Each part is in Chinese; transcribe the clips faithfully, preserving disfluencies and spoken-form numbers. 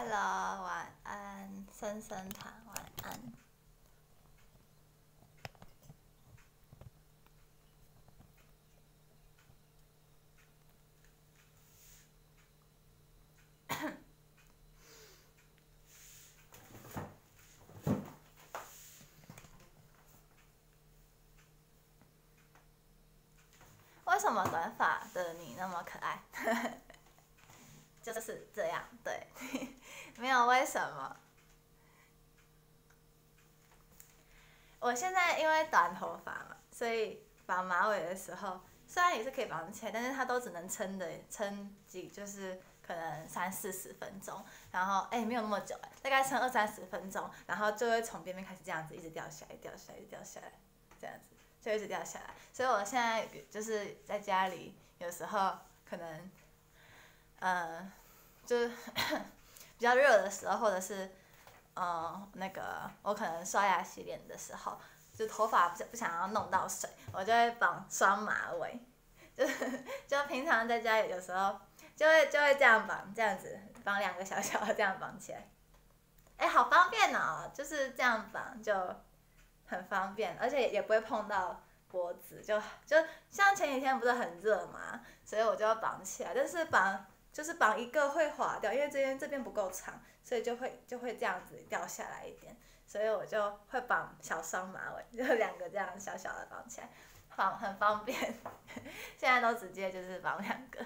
Hello，晚安，深深团晚安。为什么短发的你那么可爱？就是这样，对，没有为什么。我现在因为短头发嘛，所以绑马尾的时候，虽然也是可以绑起来，但是它都只能撑的撑几，就是可能三四十分钟，然后哎、欸、没有那么久，大概撑二三十分钟，然后就会从边边开始这样子一直掉下来，掉下来，掉下来，这样子就一直掉下来。所以我现在就是在家里，有时候可能，呃，就是比较热的时候，或者是。嗯，那个我可能刷牙洗脸的时候，就头发不不想要弄到水，我就会绑双马尾，就是就平常在家里有时候就会就会这样绑，这样子绑两个小小的这样绑起来，哎、欸，好方便哦，就是这样绑就很方便，而且也不会碰到脖子，就就像前几天不是很热嘛，所以我就要绑起来，但是绑。就是绑一个会滑掉，因为这边这边不够长，所以就会就会这样子掉下来一点，所以我就会绑小双马尾，就两个这样小小的绑起来，绑很方便。现在都直接就是绑两个，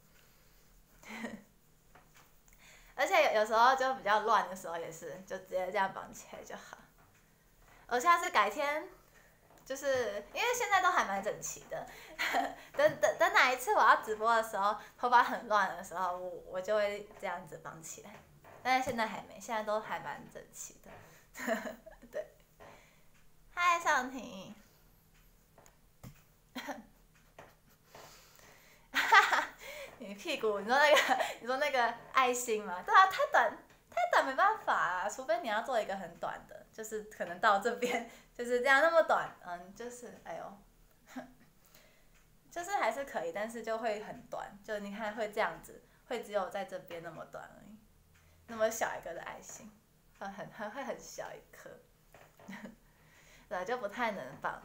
而且有有时候就比较乱的时候也是，就直接这样绑起来就好。我下次改天。就是因为现在都还蛮整齐的，等等等哪一次我要直播的时候，头发很乱的时候，我我就会这样子绑起来。但是现在还没，现在都还蛮整齐的。对，嗨，尚婷。你屁股，你说那个，你说那个爱心吗？对啊，太短，太短没办法啊，除非你要做一个很短的，就是可能到这边。就是这样那么短，嗯，就是哎呦，就是还是可以，但是就会很短，就你看会这样子，会只有在这边那么短而已，那么小一个的爱心，会很很会很小一颗，对，就不太能绑。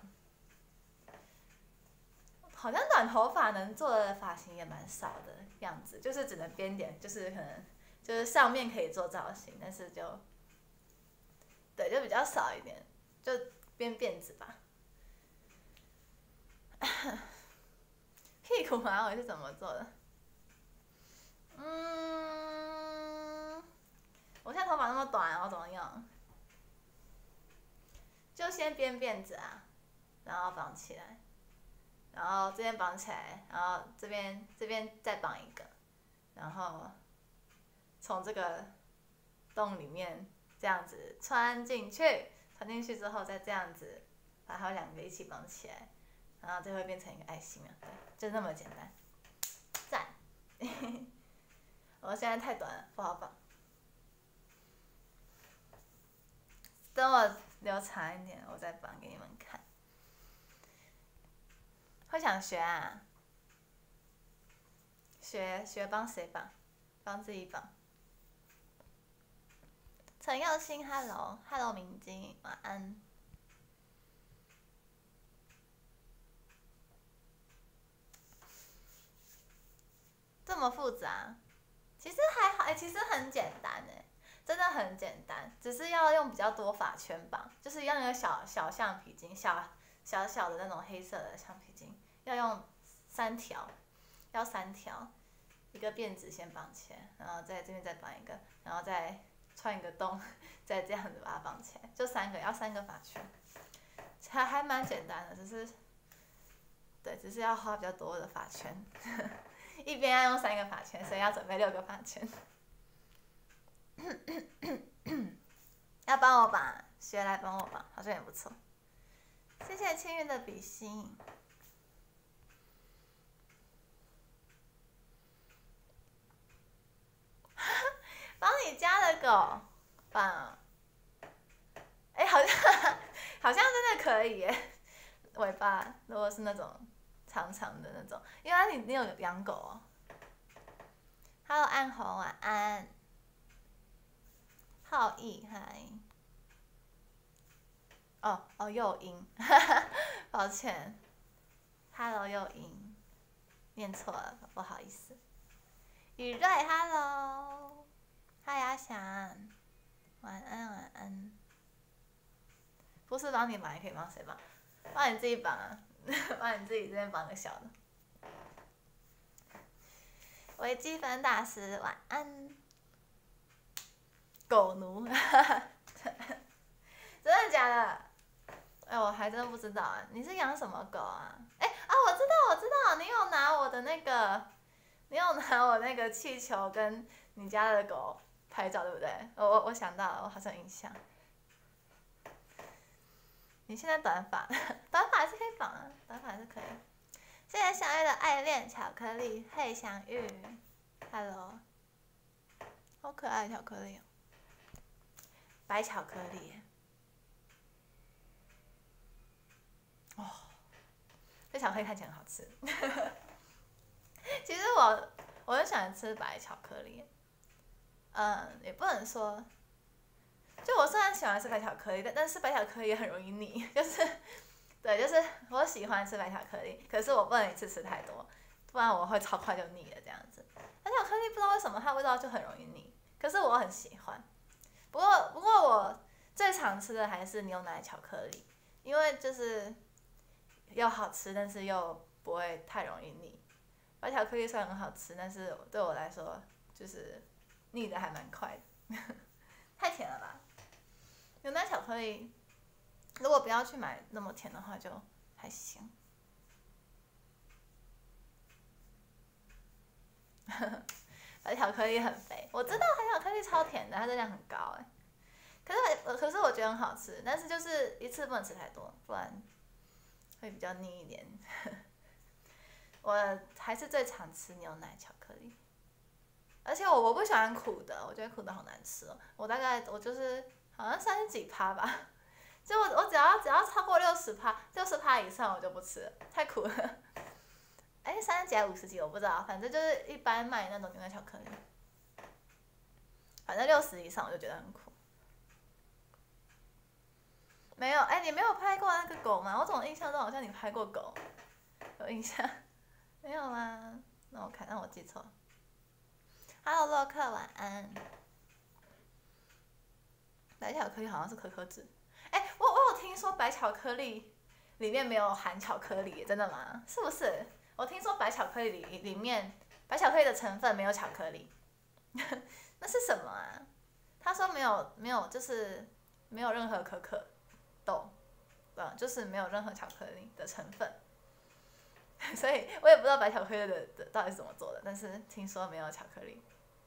好像短头发能做的发型也蛮少的样子，就是只能编点，就是可能就是上面可以做造型，但是就，对，就比较少一点，就。编辫子吧，屁股马尾是怎么做的？嗯，我现在头发那么短，我怎么用？就先编辫子啊，然后绑起来，然后这边绑起来，然后这边这边再绑一个，然后从这个洞里面这样子穿进去，穿进去之后再这样子。把它两个一起绑起来，然后就会变成一个爱心了，对，就那么简单，赞！我现在太短了，不好绑，等我留长一点，我再绑给你们看。会想学啊？学学帮谁绑？帮自己绑。陈佑兴 ，Hello，Hello， 明晶，晚安。这么复杂？其实还好，哎、欸，其实很简单哎，真的很简单，只是要用比较多发圈绑，就是要那个小小橡皮筋，小小小的那种黑色的橡皮筋，要用三条，要三条，一个辫子先绑起来，然后在这边再绑一个，然后再穿一个洞，再这样子把它绑起来，就三个，要三个发圈，还还蛮简单的，只是，对，只是要花比较多的发圈。一边要用三个发圈，所以要准备六个发圈。要帮我绑，学来帮我绑，好像也不错。谢谢青云的比心。帮你家的狗绑，哎、欸，好像好像真的可以耶。尾巴如果是那种长长的那种，因为你你有养狗哦。Hello， 暗红晚安。 浩毅嗨。哦哦，诱因，抱歉 ，Hello 诱因，念错了，不好意思。雨瑞 ，Hello，嗨阿翔，晚安晚安。不是帮你绑，也可以帮谁绑？帮你自己绑啊，帮你自己这边绑个小的。微积分大师，晚安。狗奴，真的假的？哎，我还真不知道啊，你是养什么狗啊？哎啊，我知道我知道，你有拿我的那个，你有拿我那个气球跟你家的狗拍照对不对？我我我想到了，我好像有印象。你现在短发，短发还是可以绑啊，短发还是可以。谢谢小玉的爱恋巧克力，嘿祥玉 ，Hello， 好可爱的巧克力哦，白巧克力。哦，这巧克力看起来很好吃。其实我我很喜欢吃白巧克力，嗯，也不能说，就我虽然喜欢吃白巧克力，但但是白巧克力也很容易腻，就是，对，就是我喜欢吃白巧克力，可是我不能一次吃太多，不然我会超快就腻了这样子。白巧克力不知道为什么它味道就很容易腻，可是我很喜欢。不过不过我最常吃的还是牛奶巧克力，因为就是又好吃，但是又不会太容易腻。白巧克力虽然很好吃，但是对我来说就是腻的还蛮快的，太甜了吧？牛奶巧克力如果不要去买那么甜的话就还行。白巧克力很肥，我知道白巧克力超甜的，它热量很高哎。可是可是我觉得很好吃，但是就是一次不能吃太多，不然会比较腻一点。我还是最常吃牛奶巧克力，而且我我不喜欢苦的，我觉得苦的好难吃哦。我大概我就是好像三十几趴吧，就我我只要只要超过六十趴，六十趴以上我就不吃了，太苦了。哎、欸，三十几还五十几我不知道，反正就是一般卖那种牛奶巧克力，反正六十以上我就觉得很苦。没有，哎、欸，你没有拍过那个狗吗？我怎么印象中好像你拍过狗，有印象？没有吗？那我看，那我记错。Hello， 洛克，晚安。白巧克力好像是可可脂。哎、欸，我我有听说白巧克力里面没有含巧克力，真的吗？是不是？我听说白巧克力里里面白巧克力的成分没有巧克力，那是什么啊？他说没有没有，就是没有任何可可豆，嗯，就是没有任何巧克力的成分。所以我也不知道白巧克力的的到底是怎么做的，但是听说没有巧克力。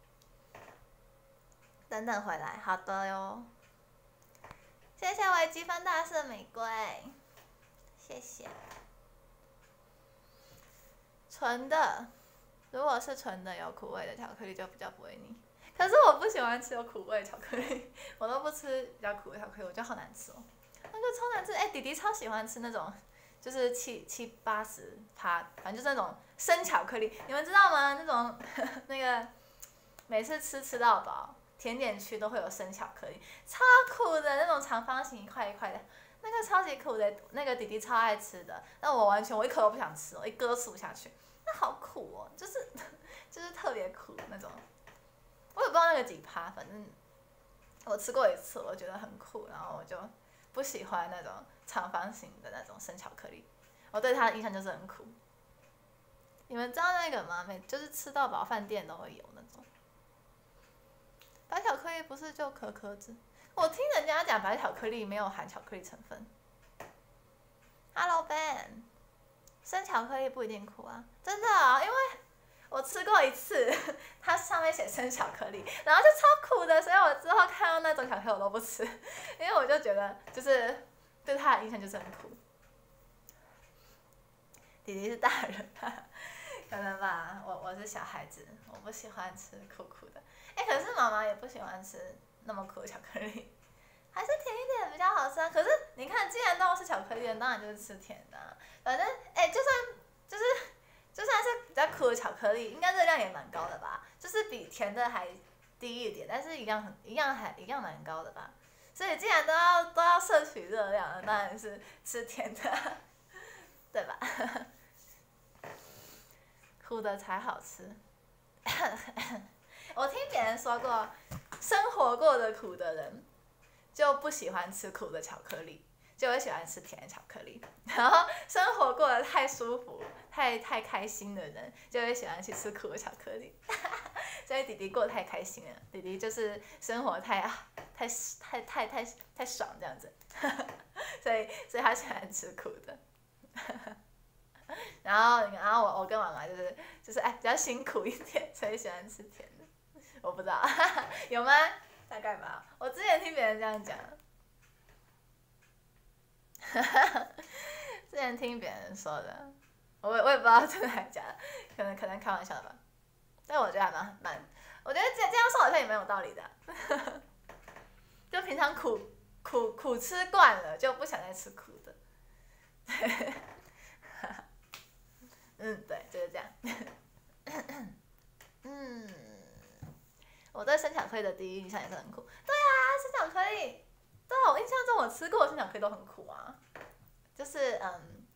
等等回来，好的哟。谢谢微积分大师的玫瑰，谢谢。纯的，如果是纯的有苦味的巧克力就比较不会腻。可是我不喜欢吃有苦味的巧克力，我都不吃比较苦的巧克力，我觉得好难吃哦。那个超难吃，哎、欸，弟弟超喜欢吃那种。就是七七八十趴，反正就是那种生巧克力，你们知道吗？那种那个每次吃吃到饱，甜点区都会有生巧克力，超苦的那种长方形一块一块的，那个超级苦的，那个弟弟超爱吃的，但我完全我一口都不想吃，我一颗吃不下去，那好苦哦，就是就是特别苦那种，我也不知道那个几趴，反正我吃过一次，我觉得很苦，然后我就不喜欢那种长方形的那种生巧克力，我对它的印象就是很苦。你们知道那个吗？每就是吃到饱饭店都会有那种。白巧克力不是就可可脂？我听人家讲白巧克力没有含巧克力成分。Hello Ben， 生巧克力不一定苦啊，真的啊、哦，因为我吃过一次，它上面写生巧克力，然后就超苦的，所以我之后看到那种巧克力我都不吃，因为我就觉得就是对它的印象就是很苦。弟弟是大人，可能吧，我我是小孩子，我不喜欢吃苦苦的。哎、欸，可是妈妈也不喜欢吃那么苦的巧克力，还是甜一点比较好吃啊。可是你看，既然都是巧克力，当然就是吃甜的、啊。反正哎、欸，就算就是就算是比较苦的巧克力，应该热量也蛮高的吧？就是比甜的还低低一点，但是一样很一样还一样蛮高的吧。所以既然都要都要摄取热量，当然是吃甜的，对吧？苦的才好吃。我听别人说过，生活过的苦的人就不喜欢吃苦的巧克力，就会喜欢吃甜的巧克力。然后生活过得太舒服、太太开心的人，就会喜欢去吃苦的巧克力。所以弟弟过得太开心了，弟弟就是生活太啊太太太太太爽这样子，所以所以他喜欢吃苦的。然后然后我我跟妈妈就是就是哎比较辛苦一点，所以喜欢吃甜的。我不知道有吗？大概吧，我之前听别人这样讲。之前听别人说的，我我也不知道真的还是假的，可能可能开玩笑的吧。但我觉得还蛮蛮，我觉得这这样说好像也蛮有道理的、啊。就平常苦苦苦吃惯了，就不想再吃苦的。嗯，对，就是这样。嗯，我对生巧克力的第一印象也是很苦。对啊，生巧克力，对啊，我印象中我吃过的生巧克力都很苦啊。就是嗯，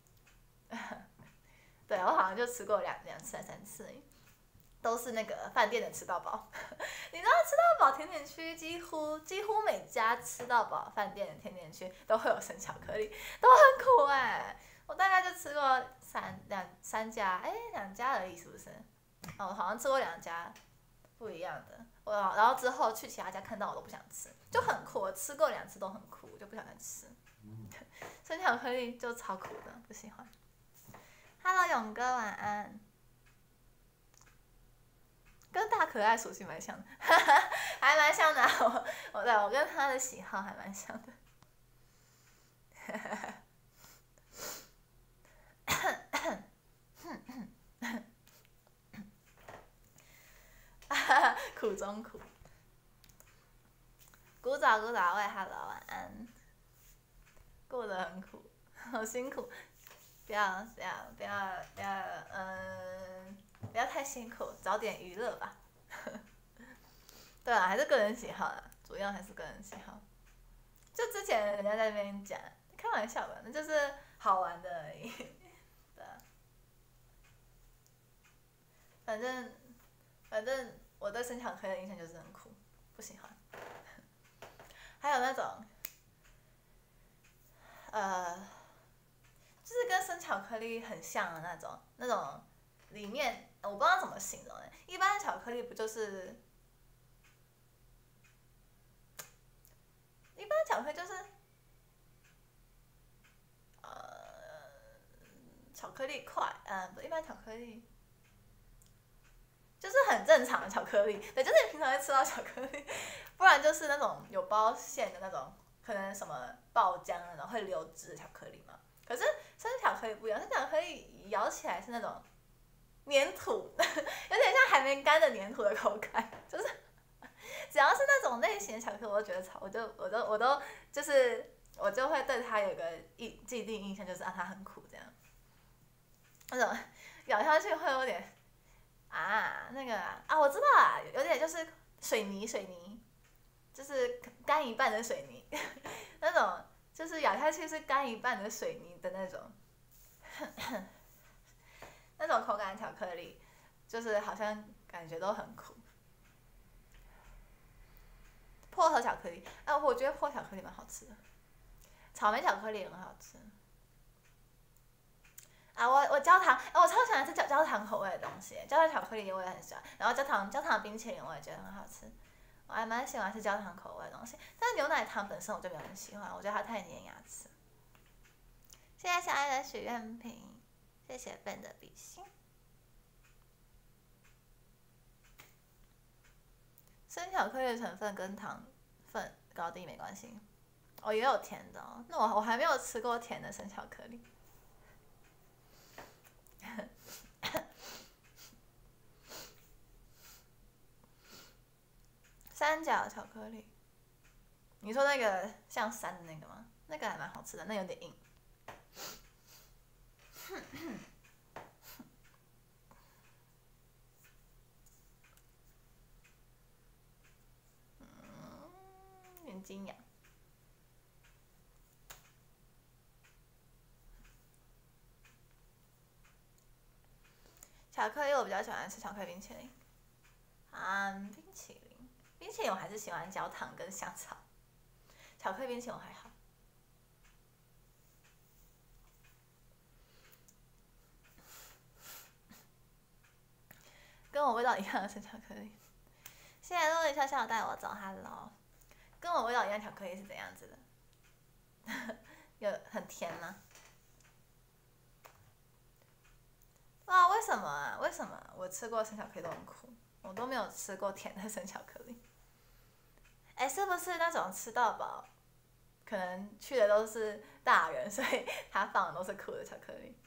对我好像就吃过两两次还三次而已，都是那个饭店的吃到饱。你知道吃到饱甜点区几乎几乎每家吃到饱饭店的甜点区都会有生巧克力，都很苦哎、欸。我大概就吃过三两三家，哎、欸、两家而已是不是？哦，我好像吃过两家不一样的。我然后之后去其他家看到我都不想吃，就很苦。我吃过两次都很苦，我就不想再吃。生巧克力就超苦的，不喜欢。Hello， 勇哥晚安。跟大可爱属性蛮像的，还蛮像的、啊。我我对我跟他的喜好还蛮像的。苦中苦。古早古早喂 ，Hello 晚安。过得很苦，好辛苦。不要不要不要不要，嗯，不要太辛苦，找点娱乐吧。对啊，还是个人喜好啦，主要还是个人喜好。就之前人家在那边讲，开玩笑吧，那就是好玩的而已。对啊。反正反正我对生巧克力的印象就是很苦，不喜欢。还有那种，呃，就是跟生巧克力很像的那种，那种里面我不知道怎么形容哎、欸。一般的巧克力不就是，一般的巧克力就是，呃，巧克力块，嗯，不，一般巧克力。就是很正常的巧克力，对，就是你平常会吃到巧克力，不然就是那种有包馅的那种，可能什么爆浆那种会流汁的巧克力嘛。可是生巧克力不一样，生巧克力咬起来是那种黏土，有点像还没干的黏土的口感，就是只要是那种类型的巧克力，我都觉得超，我就我都我都就是我就会对它有个印既定印象，就是啊它很苦这样，那种咬下去会有点。啊，那个啊，啊我知道啊，有点就是水泥水泥，就是干一半的水泥，那种就是咬下去是干一半的水泥的那种，那种口感的巧克力，就是好像感觉都很苦。薄荷巧克力，啊，我觉得薄荷巧克力蛮好吃的，草莓巧克力也很好吃。啊，我我焦糖，我超喜欢吃焦焦糖口味的东西，焦糖巧克力我也很喜欢，然后焦糖焦糖冰淇淋我也觉得很好吃，我还蛮喜欢吃焦糖口味的东西，但是牛奶糖本身我就没有很喜欢，我觉得它太粘牙齿。谢谢小爱的许愿瓶，谢谢 Ben 的比心。生巧克力的成分跟糖分高低没关系，哦也有甜的哦，那我我还没有吃过甜的生巧克力。三角巧克力，你说那个像山的那个吗？那个还蛮好吃的，那有点硬。 眼睛痒。巧克力我比较喜欢吃巧克力冰淇淋。啊、嗯，冰淇淋，冰淇淋我还是喜欢焦糖跟香草。巧克力冰淇淋我还好。跟我味道一样的是巧克力。现在录一下下，带我走 ，Hello。跟我味道一样，巧克力是怎样子的？有很甜吗？啊，为什么啊？为什么我吃过生巧克力都很苦，我都没有吃过甜的生巧克力？哎、欸，是不是那种吃到饱，可能去的都是大人，所以他放的都是苦的巧克力？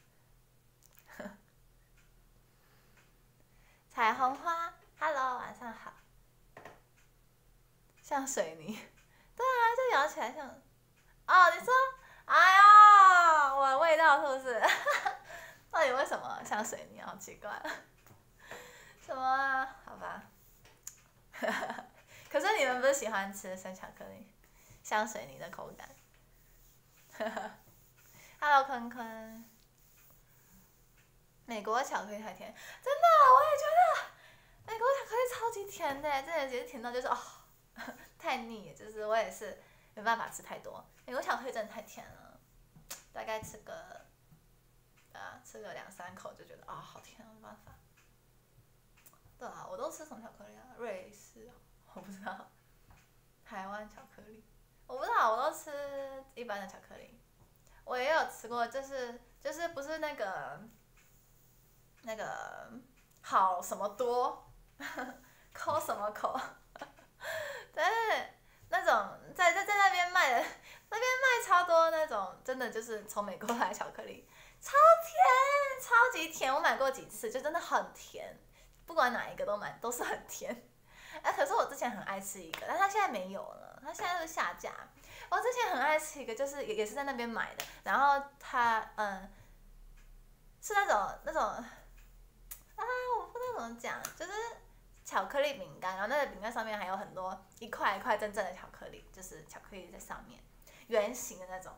彩虹花 ，Hello， 晚上好。像水泥，对啊，就咬起来像。哦，你说，哎呀，我味道是不是？到底为什么像水泥？好奇怪。什么啊？好吧。可是你们不是喜欢吃生巧克力，像水泥的口感。Hello， 坤坤。美国巧克力太甜，真的，我也觉得美国巧克力超级甜的，真的其实甜到就是哦，太腻，就是我也是没办法吃太多。美国巧克力真的太甜了，大概吃个，啊，吃个两三口就觉得啊、哦、好甜，没办法。对啊，我都吃什么巧克力啊？瑞士，我不知道。台湾巧克力，我不知道，我都吃一般的巧克力。我也有吃过，就是就是不是那个。那个好什么多，抠什么口，对，那种在在在那边卖的，那边卖超多那种，真的就是从美国来的巧克力，超甜，超级甜，我买过几次，就真的很甜，不管哪一个都买都是很甜。哎，可是我之前很爱吃一个，但它现在没有了，它现在是下架。我之前很爱吃一个，就是也也是在那边买的，然后它嗯，是那种那种。啊，我不知道怎么讲，就是巧克力饼干，然后那个饼干上面还有很多一块一块真正的巧克力，就是巧克力在上面，圆形的那种。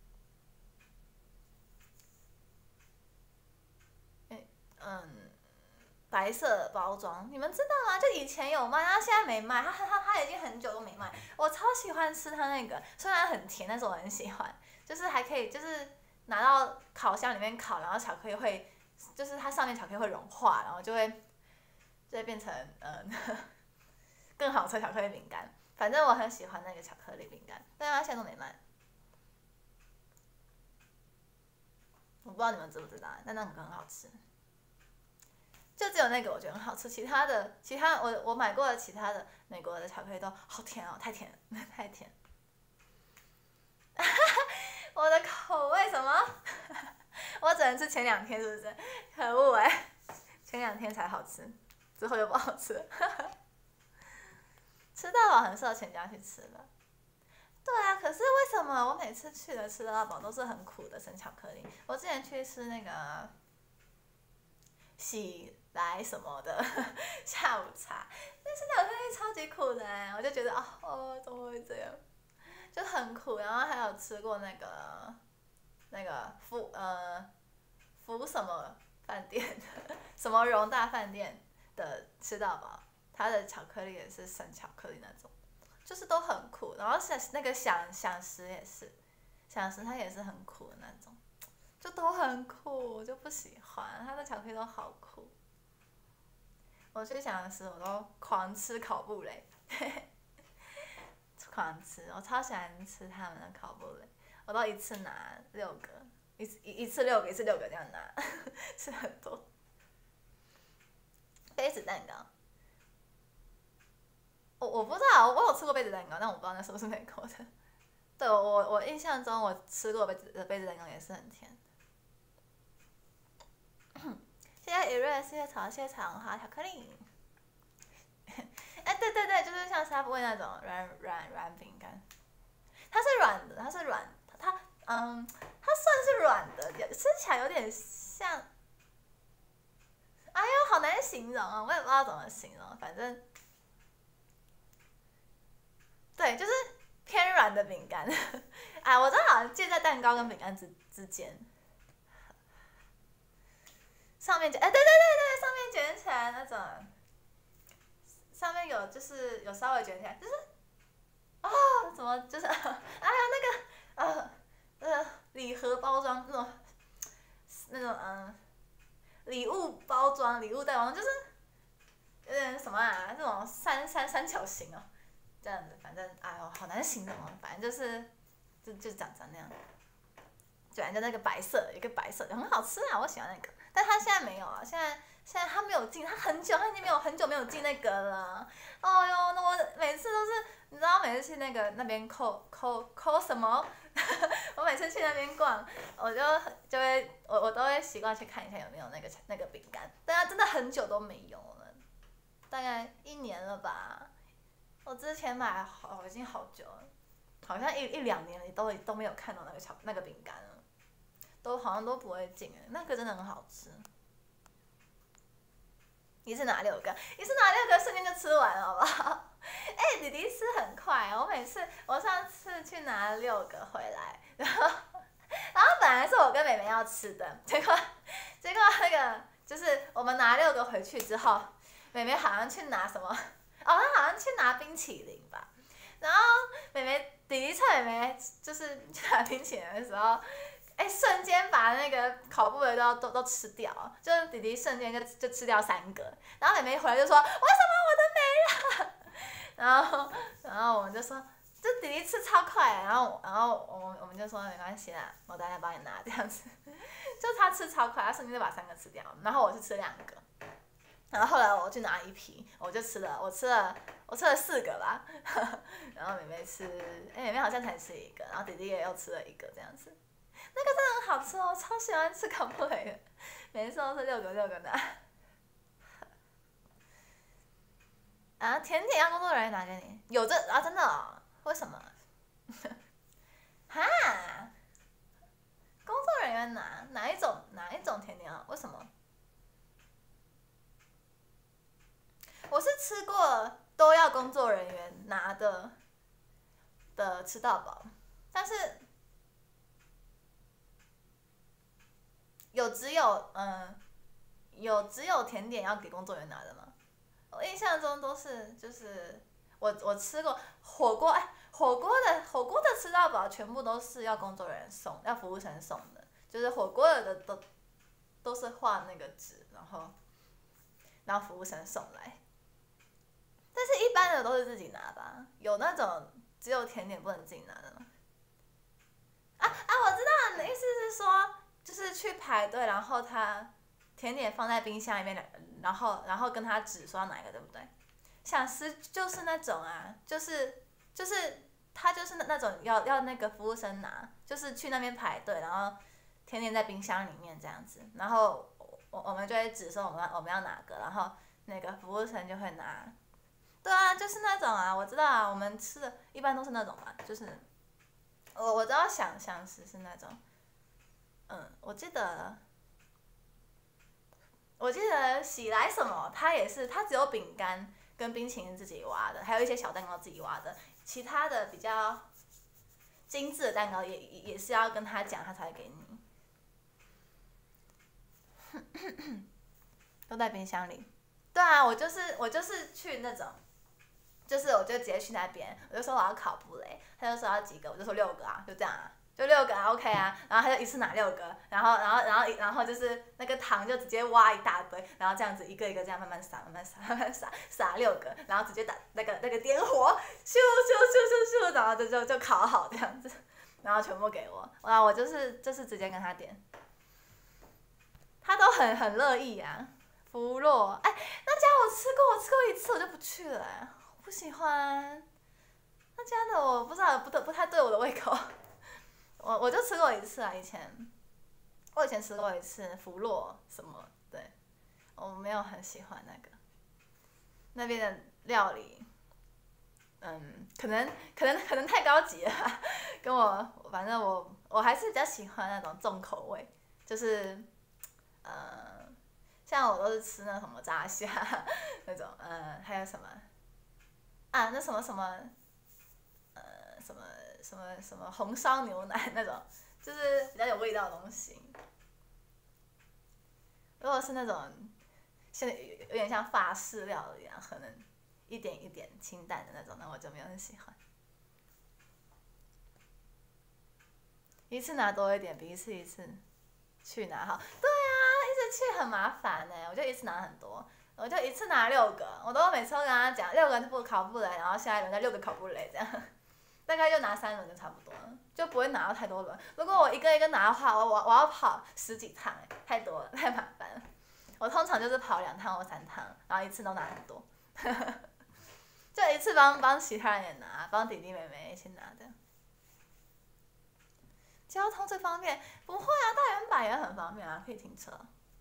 嗯，白色包装，你们知道吗？就以前有卖，然后现在没卖，它它它已经很久都没卖。我超喜欢吃它那个，虽然很甜，但是我很喜欢，就是还可以就是拿到烤箱里面烤，然后巧克力会。就是它上面巧克力会融化，然后就会就会变成嗯更好吃的巧克力饼干。反正我很喜欢那个巧克力饼干，但是它现在都没卖。我不知道你们知不知道，但那个很好吃。就只有那个我觉得很好吃，其他的其他我我买过的其他的美国的巧克力都好甜哦，太甜了，太甜。我的口味什么？我只能吃前两天，是不是？可恶哎、欸！前两天才好吃，之后就不好吃了。吃到饱很适合全家去吃的。对啊，可是为什么我每次去的吃到饱都是很苦的生巧克力？我之前去吃那个喜来什么的下午茶，那生巧克力超级苦的哎、欸，我就觉得哦哦，怎么会这样？就很苦，然后还有吃过那个那个福呃福什么饭店的什么荣大饭店的吃到饱，它的巧克力也是生巧克力那种，就是都很苦。然后想那个享享食也是，享食它也是很苦的那种，就都很苦，我就不喜欢它的巧克力都好苦。我去享食我都狂吃烤布雷。狂吃，我超喜欢吃他们的烤布雷，我都一次拿六个，一一一次六个，一次六个这样拿，吃很多。杯子蛋糕，我我不知道，我有吃过杯子蛋糕，但我不知道那是不是美国的。对，我我我印象中我吃过杯子的杯子蛋糕也是很甜。谢谢雨瑞，谢谢草，谢谢彩虹花巧克力。哎、欸，对对对，就是像沙布味那种软软软饼干，它是软的，它是软，它嗯，它算是软的，吃起来有点像，哎呦，好难形容啊，我也不知道怎么形容，反正，对，就是偏的饼干，哎，我真的好像介在蛋糕跟饼干之之间。上面卷，哎、欸，对对对对，上面卷起来那种，上面有就是有稍微卷起来，就是，啊、哦，怎么就是，哎呀那个，呃，呃，礼盒包装那种，那种嗯，礼物包装、礼物袋包装，就是有点什么啊，那种三三三角形哦，这样子，反正哎呦好难形容哦，反正就是，就就长成那样。对，就那个白色，一个白色的很好吃啊，我喜欢那个。但他现在没有啊，现在现在他没有进，他很久，他已经没有很久没有进那个了。哦哟，那我每次都是，你知道，每次去那个那边扣扣扣什么？我每次去那边逛，我就就会我我都会习惯去看一下有没有那个那个饼干。但他真的很久都没有了，大概一年了吧。我之前买好已经好久了，好像一一两年都都没有看到那个巧那个饼干了。都好像都不会进哎，那个真的很好吃。一次拿六个，一次拿六个，瞬间就吃完了，好不好？哎、欸，弟弟吃很快，我每次我上次去拿了六个回来，然后然后本来是我跟妹妹要吃的，结果结果那个就是我们拿六个回去之后，妹妹好像去拿什么，哦，她好像去拿冰淇淋吧，然后妹妹弟弟趁妹妹就是去拿冰淇淋的时候。哎、欸，瞬间把那个烤布的都都都吃掉，就是弟弟瞬间就就吃掉三个，然后妹妹回来就说为什么我的没了？然后然后我们就说，这弟弟吃超快，然后然后我们我们就说没关系啦，我等下帮你拿这样子，就他吃超快，他瞬间就把三个吃掉，然后我是吃两个，然后后来我去拿一批，我就吃了，我吃了我吃了四个吧，然后妹妹吃，哎、欸、妹妹好像才吃一个，然后弟弟也又吃了一个这样子。那个真的很好吃哦，我超喜欢吃烤布雷的，每次都是六个六个拿。啊，甜点要工作人员拿给你，有这啊真的哦？为什么？哈？工作人员拿哪一种哪一种甜点啊？为什么？我是吃过都要工作人员拿的的吃到饱，但是。有只有嗯，有只有甜点要给工作人员拿的吗？我印象中都是就是我我吃过火锅，哎，火锅的火锅的吃到饱全部都是要工作人员送，要服务生送的，就是火锅的都都是画那个纸，然后然后服务生送来。但是一般的都是自己拿吧？有那种只有甜点不能自己拿的吗？啊啊，我知道你的意思是说。就是去排队，然后他甜点放在冰箱里面，然后然后跟他指说要哪一个，对不对？想吃就是那种啊，就是就是他就是那那种要要那个服务生拿，就是去那边排队，然后甜点在冰箱里面这样子，然后我我们就会指说我们要我们要哪个，然后那个服务生就会拿。对啊，就是那种啊，我知道啊，我们吃的一般都是那种吧，就是我我知道想想吃是那种。嗯，我记得，我记得喜来什么，它也是，它只有饼干跟冰淇淋自己挖的，还有一些小蛋糕自己挖的，其他的比较精致的蛋糕也也是要跟他讲，他才会给你。都在冰箱里。对啊，我就是我就是去那种，就是我就直接去那边，我就说我要烤布雷，他就说要几个，我就说六个啊，就这样啊。就六个啊 ，OK 啊，然后他就一次拿六个，然后然后然后然后就是那个糖就直接挖一大堆，然后这样子一个一个这样慢慢撒，慢慢撒，慢慢撒，撒六个，然后直接打那个那个点火，咻咻咻咻咻，然后就就就烤好这样子，然后全部给我，然后我就是就是直接跟他点，他都很很乐意啊，福洛，哎，那家我吃过，我吃过一次我就不去了、欸，我不喜欢，那家的我不知道不不太对我的胃口。我我就吃过一次啊，以前，我以前吃过一次福洛什么，对，我没有很喜欢那个，那边的料理，嗯，可能可能可能太高级了，跟我反正我我还是比较喜欢那种重口味，就是，呃，像我都是吃那什么炸虾那种，嗯，还有什么，啊，那什么什么。 什么什么什么红烧牛奶那种，就是比较有味道的东西。如果是那种现在有点像法式料理啊，可能一点一点清淡的那种，那我就没有很喜欢。一次拿多一点，比一次一次去拿好。对啊，一直去很麻烦呢、欸，我就一次拿很多，我就一次拿六个，我都每次都跟他讲，六个不考不来，然后下一轮再六个考不来这样，大概就拿三轮就差不多了，就不会拿到太多轮。如果我一个一个拿的话，我我我要跑十几趟哎、欸，太多了，太麻烦了。我通常就是跑两趟或三趟，然后一次都拿很多，就一次帮帮其他人也拿，帮弟弟妹妹一起拿的。交通最方便，不会啊，大圆柏也很方便啊，可以停车。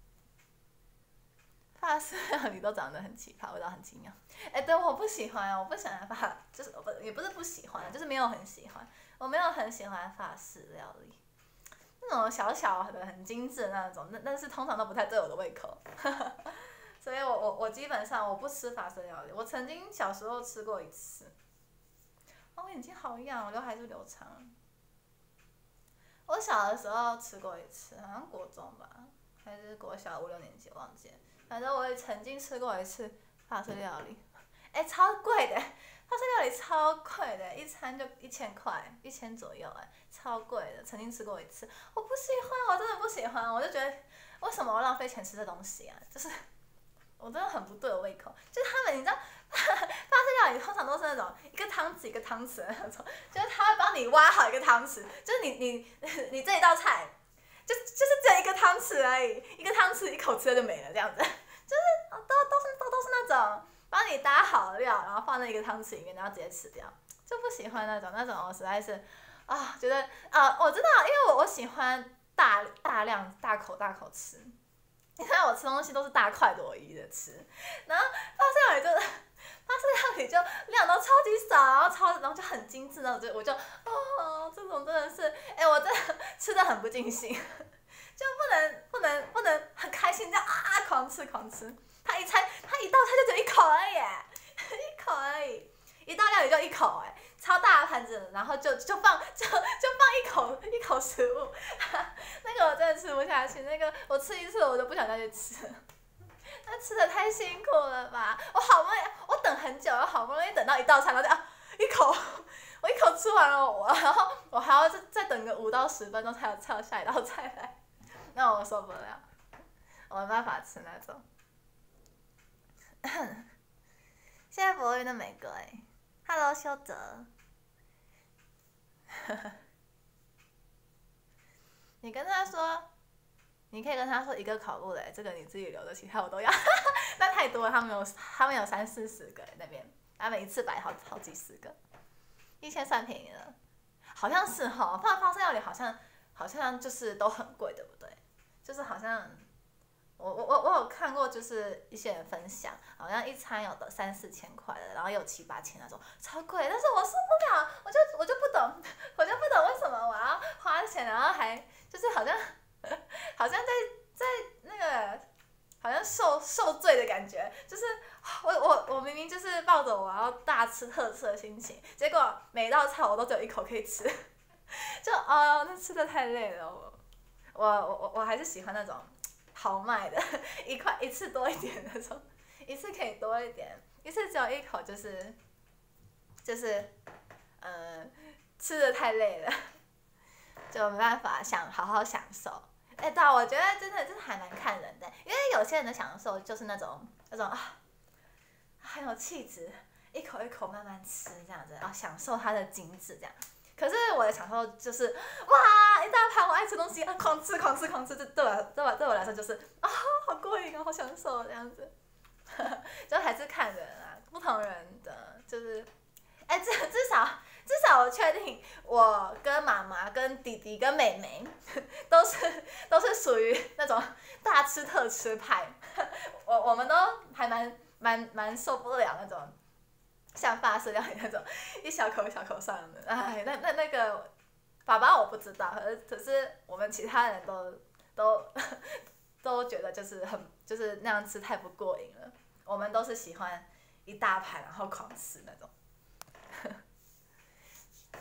法式料理都长得很奇葩，味道很奇妙。哎、欸，对，我不喜欢，我不喜欢法，就是不也不是不喜欢，就是没有很喜欢，我没有很喜欢法式料理。那种小小的、很精致的那种，那但是通常都不太对我的胃口，所以我我我基本上我不吃法式料理。我曾经小时候吃过一次，哦，我眼睛好痒，我刘海是留长了。我小的时候吃过一次，好像国中吧，还是国小五六年级，忘记了。反正我也曾经吃过一次法式料理，哎、欸，超贵的，法式料理超贵的，一餐就一千块，一千左右，哎，超贵的。曾经吃过一次，我不喜欢，我真的不喜欢，我就觉得为什么我浪费钱吃这东西啊？就是我真的很不对我胃口。就是他们，你知道，法式料理通常都是那种一个汤匙一个汤匙的那种，就是他会帮你挖好一个汤匙，就是你你你这一道菜。就就是只有一个汤匙而已，一个汤匙一口吃了就没了这样子，就是都都是都都是那种帮你搭好料，然后放在一个汤匙里面，然后直接吃掉，就不喜欢那种那种我实在是啊觉得啊我知道，因为我我喜欢大大量大口大口吃，你看我吃东西都是大快朵颐的吃，然后法式料理就法式料理就量都超级少，然后超然后就很精致那种，就我就哦这种真的是哎、欸、我真的吃的很不尽兴，就不能不能不能很开心这样啊狂吃狂吃，他一餐他一道菜就只有一口而已，一口而已，一道料理就一口哎、欸，超大的盘子，然后就就放就就放一口一口食物，那个我真的吃不下去，那个我吃一次我就不想再去吃。那吃的太辛苦了吧！我好不容易，我等很久，我好不容易等到一道菜，然后就啊一口，我一口吃完了我，然后我还要再再等个五到十分钟才有才有下一道菜来，那我受不了，我没办法吃那种。现在博云的美哥哎 ，Hello 修哲，你跟他说。你可以跟他说一个烤布雷，这个你自己留着，其他我都要。那太多了，他们有他们有三四十个那边，他们一次摆好好几十个，一千算便宜了，好像是哈。法法式料理好像好像就是都很贵，对不对？就是好像我我我我有看过，就是一些人分享，好像一餐有的三四千块的，然后有七八千那种，超贵。但是我受不了，我就我就不懂，我就不懂为什么我要花钱，然后还就是好像。好像在在那个，好像受受罪的感觉，就是我我我明明就是抱着我要大吃特吃的心情，结果每道菜我都只有一口可以吃，就哦，那吃的太累了，我我我我还是喜欢那种豪迈的，一块一次多一点那种，一次可以多一点，一次只有一口就是就是嗯吃的太累了，就没办法想好好享受。哎、欸，对啊，我觉得真的就是还蛮看人的，因为有些人的享受就是那种那种啊，很有气质，一口一口慢慢吃这样子，然后享受它的精致这样。可是我的享受就是哇，一大盘我爱吃东西，啊、狂吃狂吃狂吃，这对我对我对我来说就是啊，好过瘾啊，好享受这样子。就还是看人啊，不同人的就是，哎、欸，至至少。至少我确定，我跟妈妈、跟弟弟、跟妹妹，都是都是属于那种大吃特吃派，我我们都还蛮蛮蛮受不了那种，像法式料理那种一小口一小口上的，哎，那那那个爸爸我不知道，可是可是我们其他人都都都觉得就是很就是那样吃太不过瘾了，我们都是喜欢一大盘然后狂吃那种。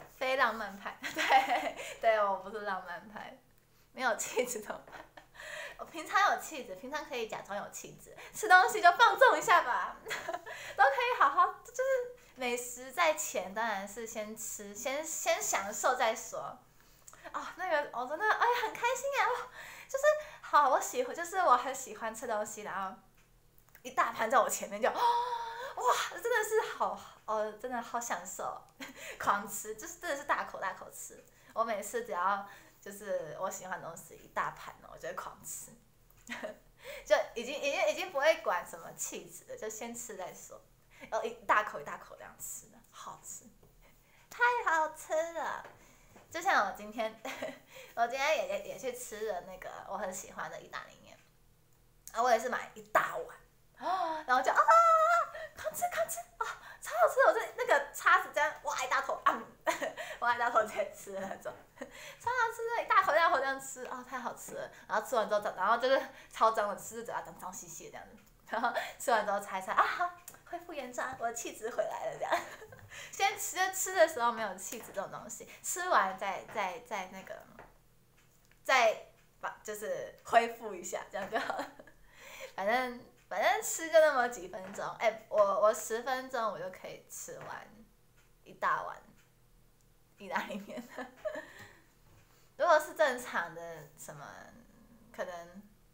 浪漫派，对对，我不是浪漫派，没有气质怎么办？我平常有气质，平常可以假装有气质，吃东西就放纵一下吧，都可以好好，就是美食在前，当然是先吃，先先享受再说。哦，那个我真的哎很开心呀，就是好，我喜欢，就是我很喜欢吃东西，然后一大盘在我前面就，哇，真的是好，哦，真的好享受，狂吃，就是真的是大口大口吃。我每次只要就是我喜欢的东西一大盘哦，我就会狂吃，就已经已经已经不会管什么气质了，就先吃再说，然后一大口一大口这样吃的，好吃，太好吃了。就像我今天，我今天也也也去吃了那个我很喜欢的意大利面，然后我也是买一大碗，然后就啊，狂吃狂吃啊，超好吃！我这那个叉子这样挖一大口啊，挖一大口直接吃的那种，超好吃的，一大口一大口这样吃啊，太好吃了。然后吃完之后，然后就是超脏的，吃嘴巴脏脏兮兮的这样子，然后吃完之后擦一擦啊，恢复原状，我的气质回来了这样。先吃吃的时候没有气质这种东西，吃完再再再那个，再把就是恢复一下，这样就好了。反正反正吃就那么几分钟，哎、欸，我我十分钟我就可以吃完一大碗意大利面。如果是正常的什么，可能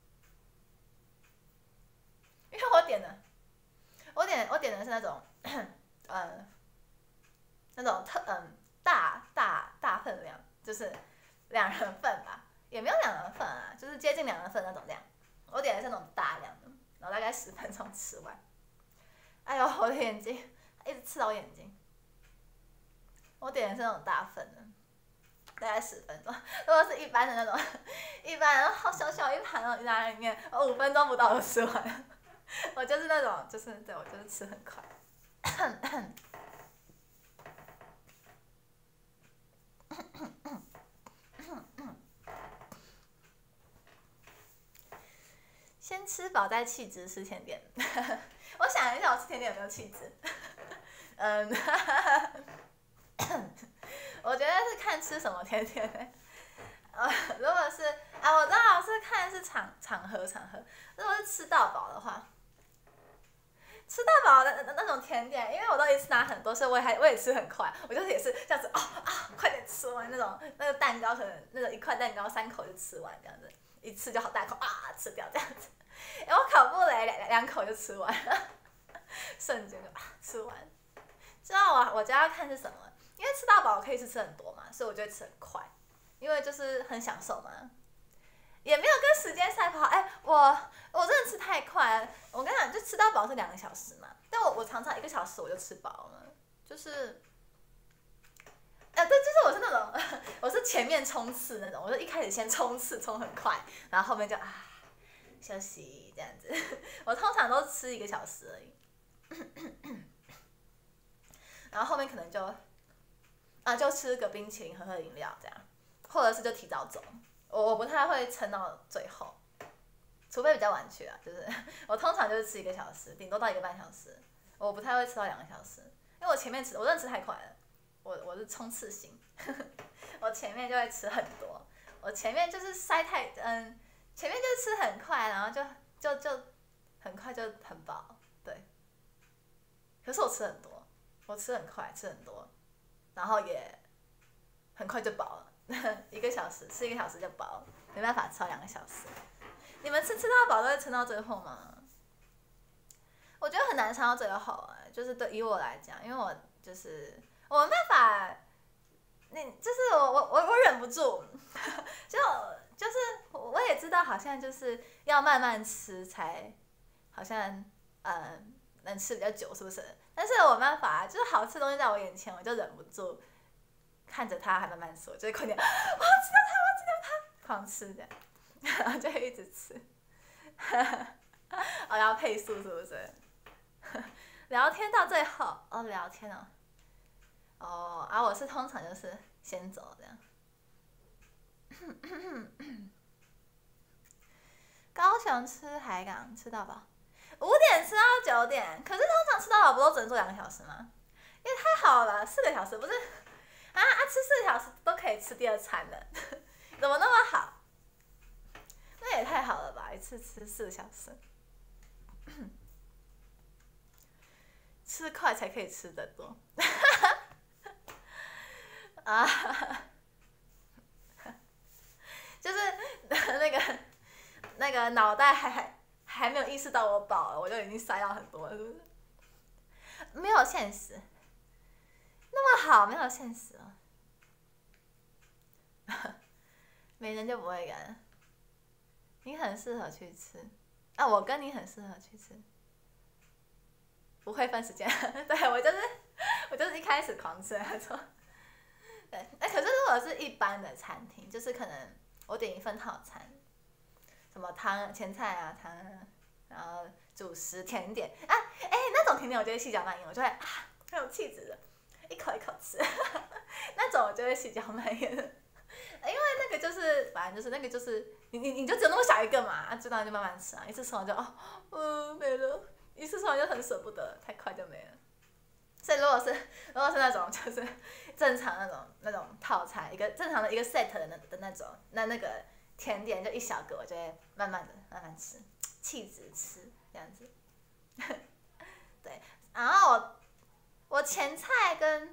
因为我点的，我点我点的是那种，呃。那种特嗯大大大分量，就是两人份吧，也没有两人份啊，就是接近两人份那种量。我点的是那种大量的，然后大概十分钟吃完。哎呦，我的眼睛一直刺到眼睛。我点的是那种大份的，大概十分钟。如果是一般的那种，一般然后好小小一盘那种意大利面，我五分钟不到就吃完了。我就是那种，就是对我就是吃很快。先吃饱再气质吃甜点。我想一下，我吃甜点有没有气质？嗯，我觉得是看吃什么甜点、欸。呃，如果是啊，我知道是看是场场合场合。如果是吃到饱的话，吃到饱的那种甜点，因为我都一次拿很多，所以我也还我也吃很快，我就是也是这样子啊啊，快点吃完那种那个蛋糕，可能那个一块蛋糕三口就吃完这样子，一次就好大口啊吃掉这样子。哎、欸，我考不雷，两两口就吃完了，瞬间就啊吃完。知道我我就要看是什么，因为吃到饱我可以吃吃很多嘛，所以我就会吃很快，因为就是很享受嘛。也没有跟时间赛跑，哎、欸，我我真的吃太快了。我跟你讲，就吃到饱是两个小时嘛，但我我常常一个小时我就吃饱了，就是，呃，对，就是我是那种，我是前面冲刺那种，我就一开始先冲刺冲很快，然后后面就啊休息这样子。我通常都吃一个小时而已，然后后面可能就啊就吃个冰淇淋喝喝饮料这样，或者是就提早走。我我不太会撑到最后，除非比较晚去啊，就是我通常就是吃一个小时，顶多到一个半小时，我不太会吃到两个小时，因为我前面吃我真的吃太快了，我我是冲刺型，我前面就会吃很多，我前面就是塞太嗯，前面就是吃很快，然后就就就很快就很饱，对，可是我吃很多，我吃很快，吃很多，然后也很快就饱了。一个小时吃一个小时就饱了，没办法吃到两个小时。你们吃吃到饱都会撑到最后吗？我觉得很难撑到最后哎、欸，就是对以我来讲，因为我就是我没办法，你就是我我我我忍不住，就就是我也知道好像就是要慢慢吃才，好像呃能吃比较久是不是？但是我没办法，就是好吃的东西在我眼前，我就忍不住。看着它还慢慢说，就会快点，我要吃掉它，我要吃掉它，狂吃的，然后就一直吃，哦，要配速是不是？聊天到最后，哦，聊天哦，哦，啊，我是通常就是先走这样。高雄吃海港吃到饱，五点吃到九点，可是通常吃到饱不都只能做两个小时吗？也太好了，四个小时不是？ 啊啊，吃四小时都可以吃第二餐了，怎么那么好？那也太好了吧，一次吃四小时。吃快才可以吃得多。啊，就是那个那个脑袋还还没有意识到我饱了，我就已经塞到很多了，是不是？没有现实，那么好，没有现实哦。没人就不会干，你很适合去吃啊，我跟你很适合去吃，不会分时间。对，我就是我就是一开始狂吃那种。对，哎、欸，可是如果是一般的餐厅，就是可能我点一份套餐，什么汤、前菜啊、汤啊，然后主食、甜点啊，哎、欸，那种甜点我就会细嚼慢咽，我就会啊很有气质的，一口一口吃，那种我就会细嚼慢咽的，因为那个就是反正就是那个就是你你你就只有那么小一个嘛，啊，知道就慢慢吃啊，一次吃完就哦，嗯没了，一次吃完就很舍不得，太快就没了。所以如果是如果是那种就是正常那种那种套餐，一个正常的一个 set 的那的那种，那那个甜点就一小个，我就会慢慢的慢慢吃，气质吃这样子。对，然后我我前菜跟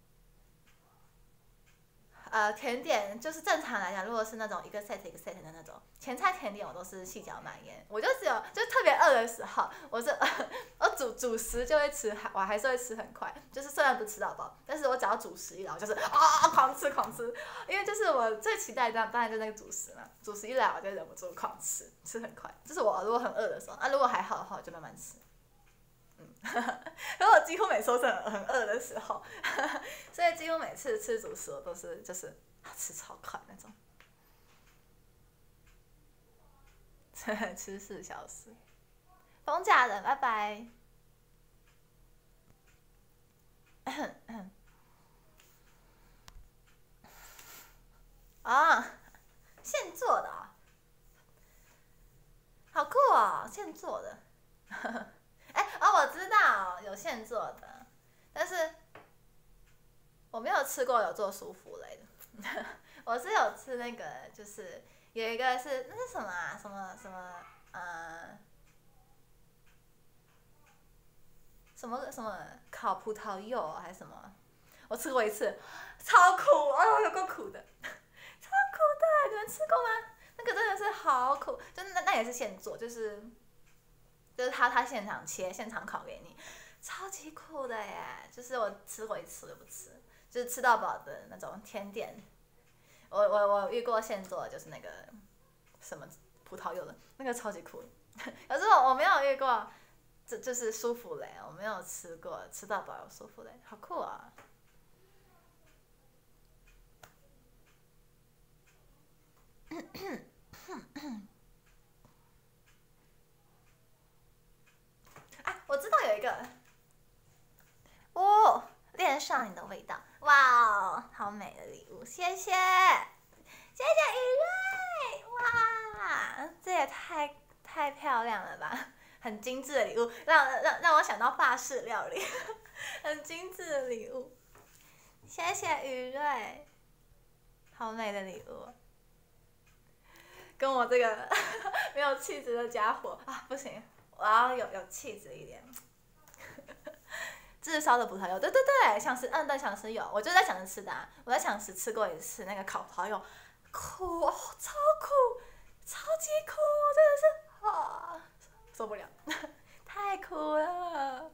呃甜点就是正常来讲，如果是那种一个 set 一个 set 的那种前菜甜点，我都是细嚼慢咽。我就只有就特别饿的时候，我是我主主食就会吃，我还是会吃很快。就是虽然不吃到饱，但是我只要主食一来，我就是啊狂吃狂吃，因为就是我最期待的当然就是那个主食嘛。主食一来，我就忍不住狂吃，吃很快。这是我如果很饿的时候，啊如果还好的话，我就慢慢吃。嗯，可是我几乎每次都是很很饿的时候，所以几乎每次吃主食我都是就是吃超快那种，吃四小时。风假人，拜拜。啊，现做的啊、哦，好酷哦，现做的。哎、欸，哦，我知道有现做的，但是我没有吃过有做舒芙蕾的。我是有吃那个，就是有一个是那是什么啊？什么什么呃，什么什么烤葡萄柚还是什么？我吃过一次，超苦，哦，有够苦的，超苦的，你们吃过吗？那个真的是好苦，就那那也是现做，就是就是他他现场切，现场烤给你，超级苦的耶！就是我吃过一次我就不吃，就是吃到饱的那种甜点。我我我遇过现做的，就是那个什么葡萄柚的，那个超级苦的。可是我我没有遇过，这就是舒芙蕾，我没有吃过吃到饱有舒芙蕾，好酷啊！啊，我知道有一个，哦，恋上你的味道，哇哦，好美的礼物，谢谢，谢谢雨瑞，哇，这也太太漂亮了吧，很精致的礼物，让让让我想到法式料理，很精致的礼物，谢谢雨瑞，好美的礼物。跟我这个没有气质的家伙啊，不行，我要有有气质一点。炙烧的葡萄柚，对对对，想吃，嗯，对，想吃有，我就在想着吃的、啊，我在想吃吃过一次那个烤葡萄柚，苦哦，超苦，超级苦，真的是啊，受不了，太苦了。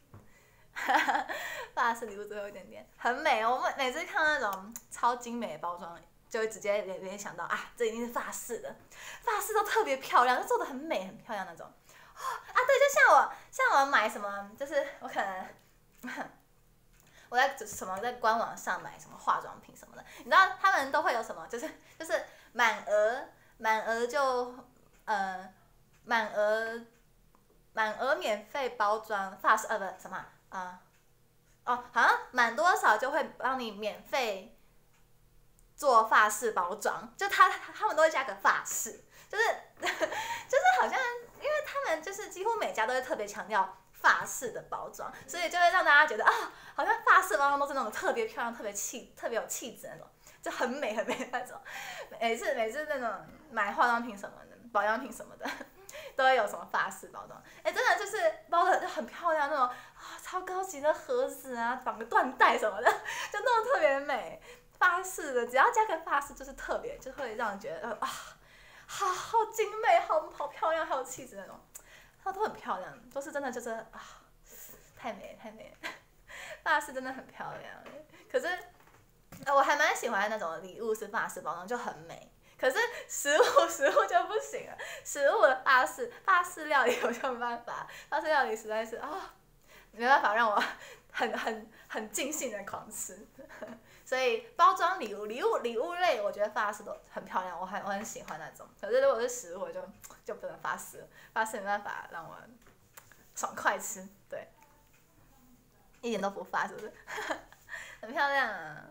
法式礼物最后一点点，很美哦，我们每次看那种超精美的包装。就会直接联联想到啊，这一定是法式的，法式都特别漂亮，就做的很美很漂亮那种。哦啊，对，就像我像我买什么，就是我可能我在什么在官网上买什么化妆品什么的，你知道他们都会有什么，就是就是满额满额就呃满额满额免费包装法式呃不什么啊、呃、哦好像满多少就会帮你免费。做法式包装，就他他们都会加个法式，就是就是好像，因为他们就是几乎每家都会特别强调法式的包装，所以就会让大家觉得啊，好像法式包装都是那种特别漂亮、特别气、特别有气质那种，就很美很美那种。每次每次那种买化妆品什么的、保养品什么的，都会有什么法式包装，哎、欸，真的就是包的就很漂亮那种啊，超高级的盒子啊，绑个缎带什么的，就弄得特别美。法式的只要加个法式，就是特别，就会让人觉得啊，好好精美，好好漂亮，好有气质那种。它都很漂亮，都是真的就是啊，太美太美了，法式真的很漂亮。可是，呃，我还蛮喜欢那种礼物是法式包装，就很美。可是食物食物就不行了，食物的法式法式料理我就没办法，法式料理实在是啊、哦，没办法让我很很很尽兴的狂吃。所以包装礼物礼物礼物类，我觉得法式都很漂亮，我很我很喜欢那种。可是如果是食物，我就就不能法式了，法式没办法让我爽快吃，对，一点都不法，是不是？很漂亮啊，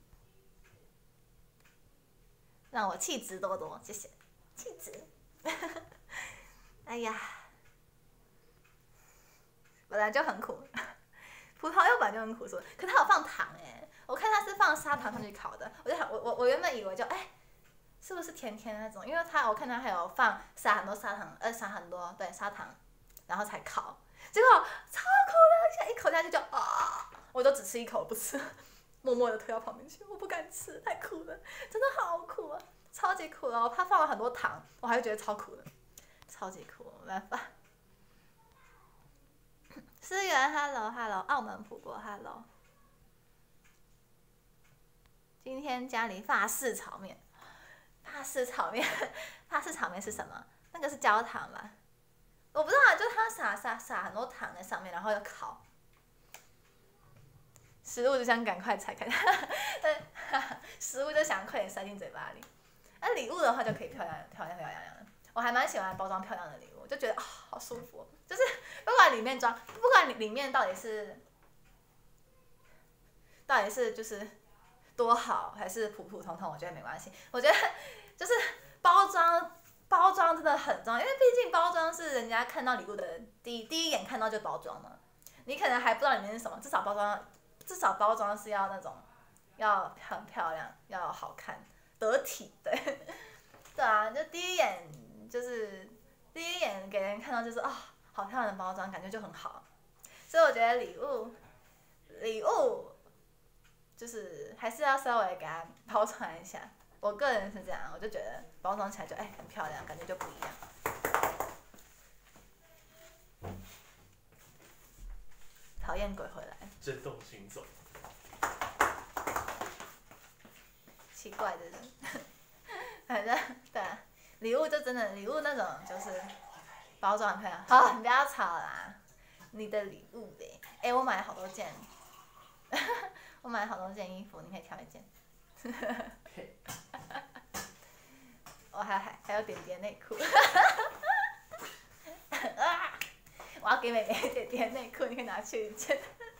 让我气质多多，谢谢，气质。哎呀，本来就很苦，葡萄柚本来就很苦，是不是？可它有放糖哎。我看它是放砂糖上去烤的，我就想我我我原本以为就哎、欸，是不是甜甜的那种？因为它我看它还有放撒很多砂糖，呃撒很多对砂糖，然后才烤，结果超苦的，一口下去就啊，我都只吃一口不吃，默默的推到旁边去，我不敢吃，太苦了，真的好苦啊，超级苦哦！它放了很多糖，我还是觉得超苦的，超级苦，没办法。思源 ，hello hello， 澳门葡国 hello。今天家里法式炒面，法式炒面，法式炒面是什么？那个是焦糖吧？我不知道，就是它撒撒撒很多糖在上面，然后要烤。食物就想赶快拆开它，对，食物就想快点塞进嘴巴里。那礼物的话就可以漂亮漂亮漂亮亮的。我还蛮喜欢包装漂亮的礼物，就觉得啊、哦、好舒服、哦，就是不管里面装，不管里面到底是，到底是就是。多好还是普普通通，我觉得没关系。我觉得就是包装，包装真的很重要，因为毕竟包装是人家看到礼物的第一第一眼看到就包装嘛。你可能还不知道里面是什么，至少包装，至少包装是要那种要很漂亮，要好看，得体，对，对啊，就第一眼就是第一眼给人看到就是啊、哦，好漂亮的包装，感觉就很好。所以我觉得礼物，礼物。就是还是要稍微给它包装一下，我个人是这样，我就觉得包装起来就哎、欸、很漂亮，感觉就不一样。讨厌鬼回来。 震动行走。 奇怪的人，反正对啊，礼物就真的礼物那种就是包装很漂亮。好，你不要吵啦，你的礼物嘞？哎、欸，我买了好多件。我买了好多件衣服，你可以挑一件。我还还还有点点内裤。我要给妹妹点点内裤，你可以拿去一件。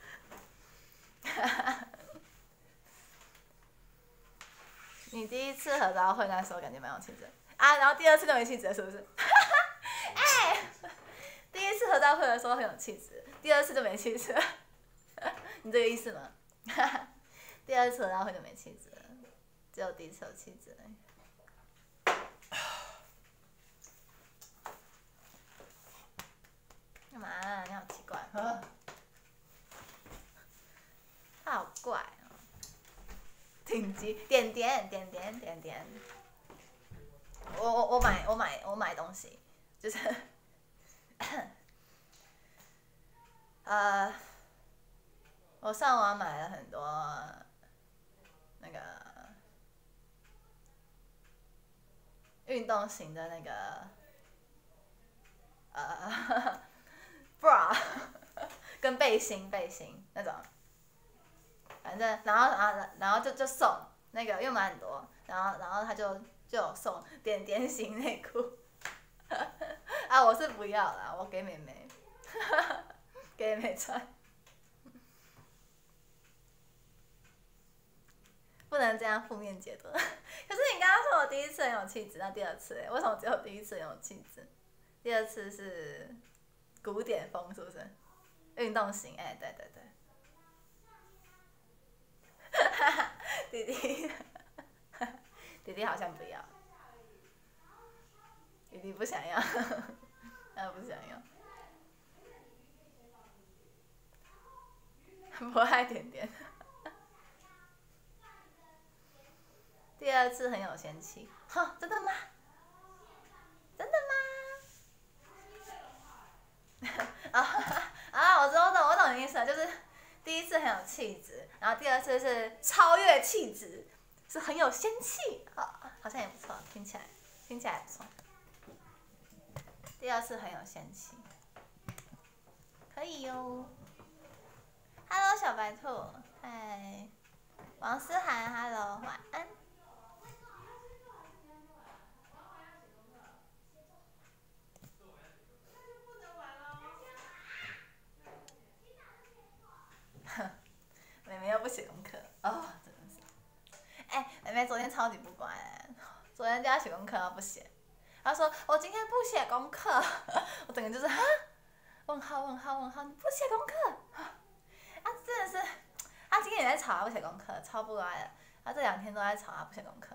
你第一次合照会那时候感觉蛮有气质啊，然后第二次就没气质了，是不是？哎、欸，第一次合照会的时候很有气质，第二次就没气质了。你这个意思吗？第二次合照会就没气质了，只有第一次有气质。干嘛、啊？你好奇怪。他好怪哦。顶级点点点点点点。我我我买我买我买东西，就是呃，我上网买了很多那个运动型的那个呃 bra 跟背心背心那种。反正，然后，然后，然后就就送那个，又买很多，然后，然后他就就有送点点型内裤，啊，我是不要啦，我给妹妹，给妹妹穿，不能这样负面解读。可是你刚刚说我第一次很有气质，那第二次为什么只有第一次很有气质？第二次是古典风，是不是？ 运动型，哎、欸，对对对。哈哈，弟弟，弟弟好像不要，弟弟不想要，他不想要。不爱点点。第二次很有仙气，哈，真的吗？真的吗？啊啊！我知道，我懂，我懂你意思了，就是第一次很有气质，然后第二次是超越气质，是很有仙气，啊，好像也不错，听起来听起来不错。第二次很有仙气，可以哟。Hello， 小白兔，嗨，王思涵 ，Hello， 晚安。妹妹又不写功课，哦，真的是。哎、欸，妹妹昨天超级不乖、欸，昨天叫她写功课，她不写。她说我今天不写功课，我整个就是哈，问号问号问号，你不写功课？啊，真的是，她今天也在吵她不写功课，超不乖的。她这两天都在吵她不写功课。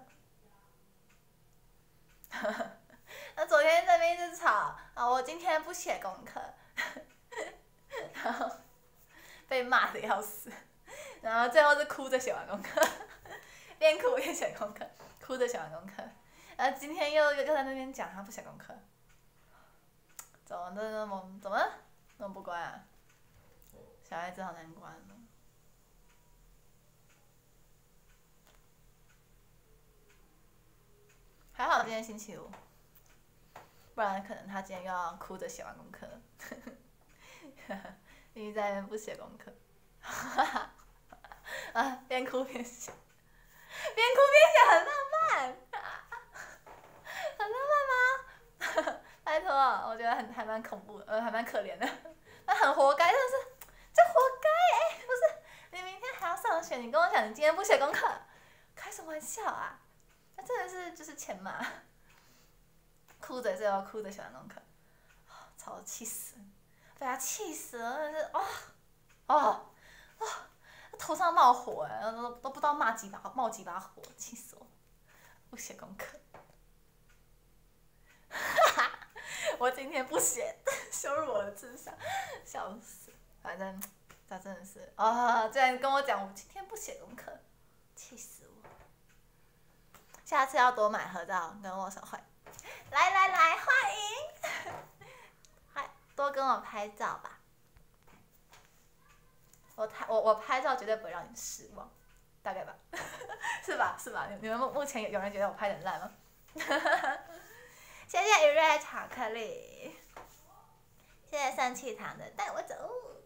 她昨天在那边一直吵啊，我今天不写功课，然后被骂的要死。然后最后是哭着写完功课，边哭边写功课，哭着写完功课。然后今天又又在那边讲他不写功课，怎么那么怎么那么不乖啊？小孩子好难管哦。还好今天星期五，不然可能他今天又要哭着写完功课，一直在那边不写功课。啊，边哭边写，边哭边写很浪漫，很浪漫吗？拜托，我觉得很还蛮恐怖的，呃，还蛮可怜的，那很活该，真的是，这活该哎、欸，不是，你明天还要上学，你跟我讲你今天不写功课，开什么玩笑啊？那真的是就是欠骂，哭着最后哭着写完功课，超气死，被他气死了，真的是哦，哦，哦。头上冒火哎、欸，都都不知道骂几把冒几把火，气死我！不写功课，哈哈，我今天不写，羞辱我的智商，笑死！反正他真的是啊，居然跟我讲我今天不写功课，气死我！下次要多买合照跟握手会，来来来，欢迎，还多跟我拍照吧。我拍我我拍照绝对不会让你失望，大概吧，是吧是吧？你们目目前有人觉得我拍的烂吗？谢谢雨瑞巧克力，谢谢疝气糖的带我走。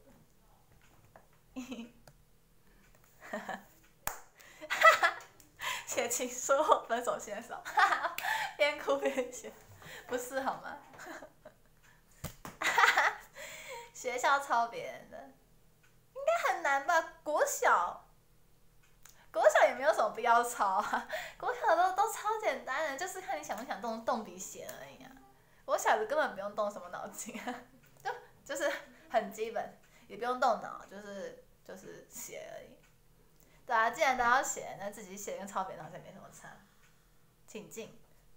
哈哈，哈哈，写情书或分手牵手，哈哈，边哭边写，不是好吗？哈哈，学校抄别人的。应该很难吧？国小，国小也没有什么必要抄啊，国小都都超简单的，就是看你想不想动动笔写而已啊。国小的根本不用动什么脑筋啊，就就是很基本，也不用动脑，就是就是写而已。对啊，既然都要写，那自己写跟抄别人好像没什么差。请进，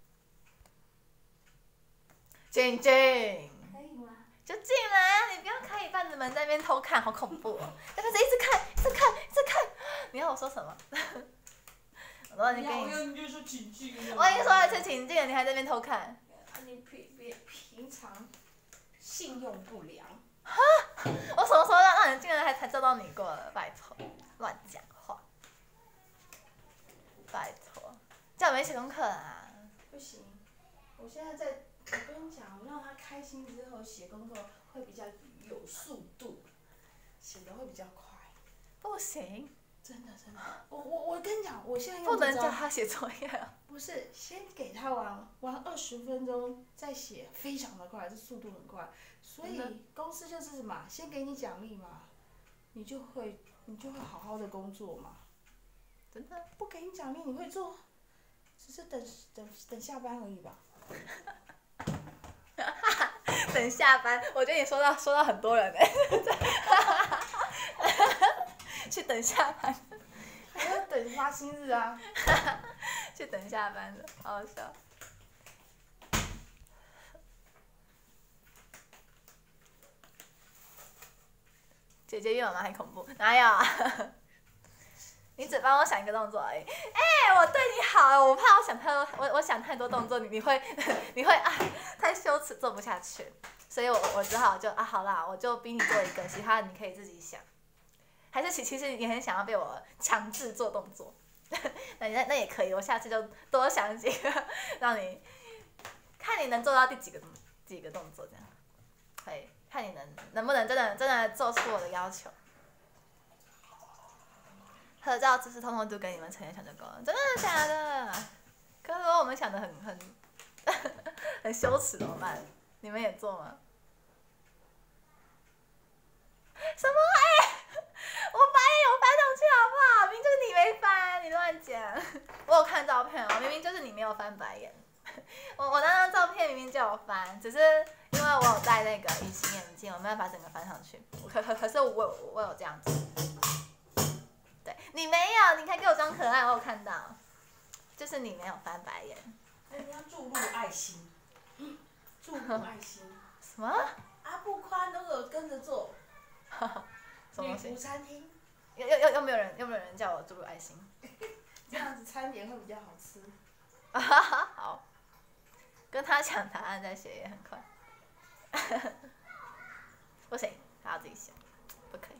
请进。就进来啊！你不要开一半的门在那边偷看，好恐怖哦！但是一直看，一直看，一直看。你要我说什么？我说你跟你，我已经说一次请进了，你还在那边偷看。 你平平平常信用不良。 哈！我什么时候让让你进来还才照到你过了？拜托，乱讲话。拜托，叫我没写功课啊。 不行，我现在在。我跟你讲，让他开心之后写功课会比较有速度，写的会比较快。 不行， 真的真的，我我我跟你讲，我现在不能叫他写作业啊。 不是，先给他玩玩二十分钟，再写，非常的快，这速度很快。所以公司就是什么，先给你奖励嘛，你就会你就会好好的工作嘛。 真的？ 不给你奖励你会做，只是等等等下班而已吧。 等下班，我觉得你说到说到很多人哎、去等下班， 还要等发薪日啊。 去等下班的，好好笑。姐姐比妈妈还恐怖，哪有啊？你只帮我想一个动作而已。哎、欸，我对你好，我怕我想太多，我我想太多动作，你你会你会啊，太羞耻，做不下去。所以我我只好就啊，好啦，我就逼你做一个，其他的你可以自己想。还是其其实你很想要被我强制做动作，那那那也可以，我下次就多想几个，让你看你能做到第几个几个动作这样，可以看你能能不能真的真的做出我的要求。合照姿势通通都给你们成员想就够了，真的假的？可是如果我们想的很很很羞耻怎么办？你们也做吗？什么？哎、欸，我翻也有翻上去好不好？明明就是你没翻，你乱讲。我有看照片哦，明明就是你没有翻白眼。我我那张照片明明就有翻，只是因为我有戴那个隐形眼镜，我没办法整个翻上去。可可可是我我有这样子。对，你没有，你还给我装可爱，我有看到，就是你没有翻白眼。 那你要注入爱心，注入爱心。 什么？ 阿布宽都有跟着做。 什么东西？ 女仆餐厅。 又又又又没有人又没有人叫我注入爱心。 这样子餐点会比较好吃。 好，跟他抢答案再写也很快。不行，他要自己想，不可以。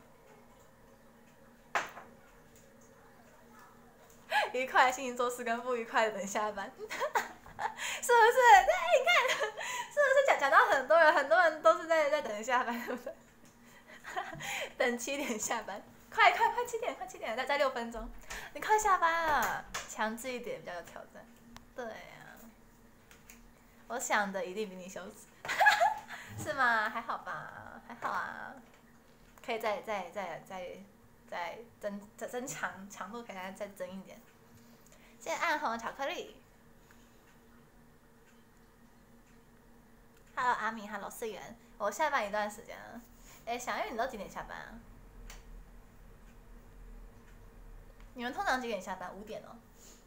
愉快的心情做事跟不愉快的等下班，是不是？对，你看，是不是讲讲到很多人，很多人都是在在等下班，对不对？等七点下班，快快快七点，快七点，再再六分钟，你快下班了，强制一点比较有挑战。对呀、啊，我想的一定比你羞耻，是吗？还好吧，还好啊，可以再再再再再增再增强强度，可以再再增一点。谢谢暗红巧克力。Hello 阿米 ，Hello 四元，我下班一段时间了。哎，小玉，你都几点下班啊？你们通常几点下班？五点哦。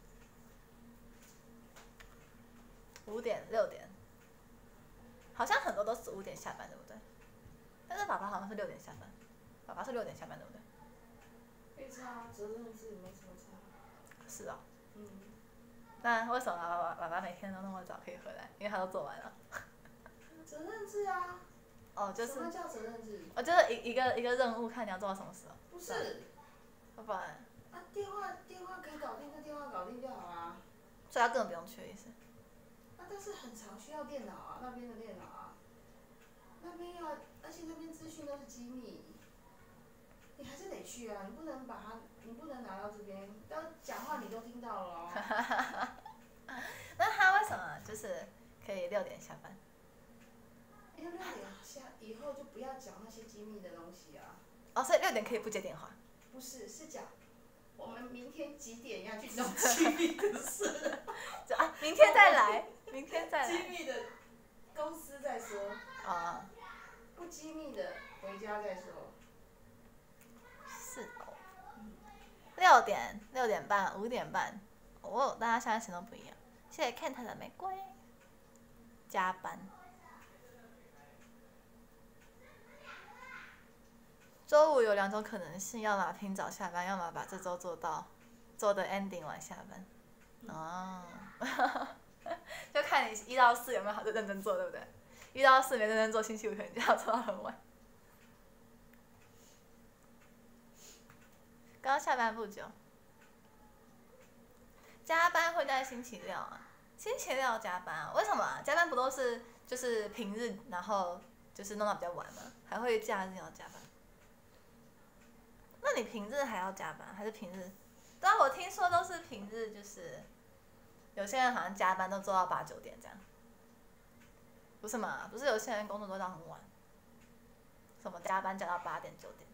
五点、六点，好像很多都是五点下班，对不对？但是爸爸好像是六点下班，爸爸是六点下班，对不对？ 没差，责任制没什么差。 是哦。 嗯。 那为什么爸爸爸爸每天都那么早可以回来？因为他都做完了。 责任制啊。 哦，就是。 什么叫责任制？ 哦，就是一一个一个任务，看你要做到什么时候。 不是。 不然。 啊，电话电话可以搞定，就电话搞定就好啦。 所以他根本不用去的意思。 啊，但是很常需要电脑啊，那边的电脑啊。那边要，而且那边资讯都是机密，你还是得去啊，你不能把它，你不能拿到这边，都讲话你都听到了哦。 那他为什么就是可以六点下班？ 因为六点下以后就不要讲那些机密的东西啊。 哦，所以六点可以不接电话？ 不是，是讲我们明天几点要去弄机密的事。 就啊，明天再来，明天再来。 机密的公司再说。 哦。 不机密的回家再说。 是哦。六点、六点半、五点半，哦，大家现在时间都不一样。谢谢 Kent 的玫瑰。加班。周五有两种可能性，要么拼早下班，要么把这周做到，做的 ending 晚下班。哦。就看你一到四有没有好好认真做，对不对？一到四没认真做，星期五可能就要做到很晚。刚下班不久。加班会在星期六啊？星期六加班啊？为什么啊？加班不都是就是平日，然后就是弄到比较晚吗？还会假日要加班？那你平日还要加班，还是平日？对啊，我听说都是平日，就是有些人好像加班都做到八九点这样。不是嘛？不是有些人工作都到很晚，什么加班加到八点九点，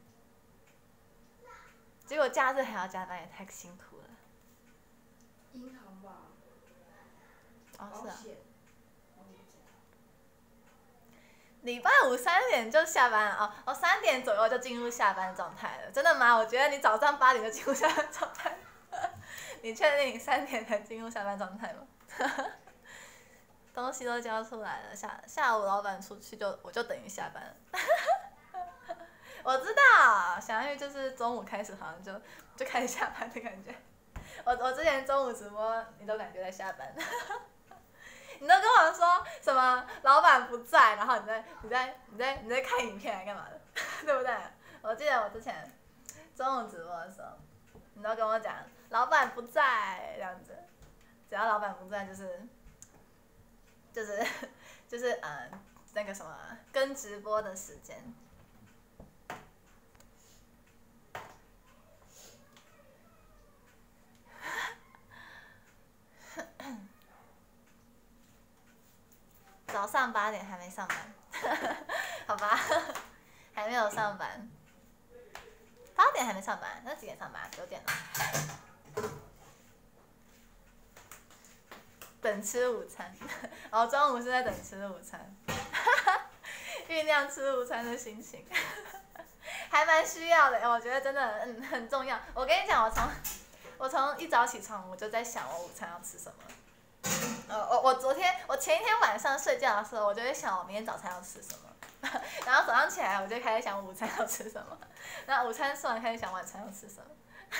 结果假日还要加班，也太辛苦了。 银行吧。 哦，是啊。 礼拜五三点就下班了哦，我三点左右就进入下班状态了。真的吗？我觉得你早上八点就进入下班状态。你确定你三点才进入下班状态吗？东西都交出来了，下下午老板出去就我就等于下班了。我知道，小玉就是中午开始好像就就开始下班的感觉。我我之前中午直播，你都感觉在下班。你都跟我说什么老板不在，然后你在你在你在你在看影片来干嘛的，对不对？我记得我之前中午直播的时候，你都跟我讲老板不在这样子，只要老板不在就是就是就是嗯那个什么跟直播的时间。早上八点还没上班，好吧，还没有上班。八点还没上班，那几点上班？九点了。等吃午餐，然后中午是在等吃午餐，酝酿吃午餐的心情，还蛮需要的。我觉得真的很很重要。我跟你讲，我从我从一早起床我就在想我午餐要吃什么。呃，我我昨天我前一天晚上睡觉的时候，我就会想我明天早餐要吃什么，然后早上起来我就开始想午餐要吃什么，然后午餐吃完开始想晚餐要吃什么，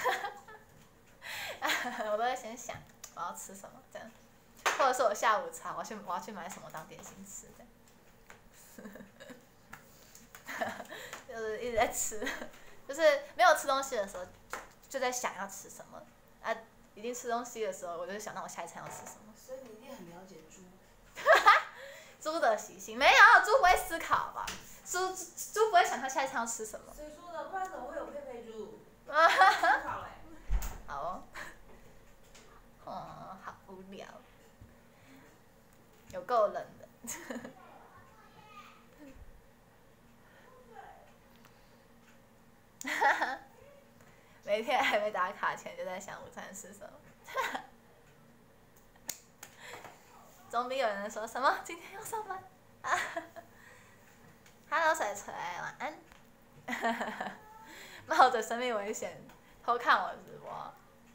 我都会先想我要吃什么这样，或者是我下午茶我要去我要去买什么当点心吃的，就是一直在吃，就是没有吃东西的时候就在想要吃什么，啊，已经吃东西的时候我就想到我下一餐要吃什么。 所以你一定很了解猪。 猪的习性没有，猪不会思考吧？猪猪不会想他下一餐要吃什么。 谁说的？不然怎么会有佩佩猪？思考嘞。 好哦。哦，好无聊。有够冷的。每天还没打卡前就在想午餐吃什么。总比有人说什么今天要上班啊 ？Hello， 水锤，晚安。冒着生命危险偷看我直播，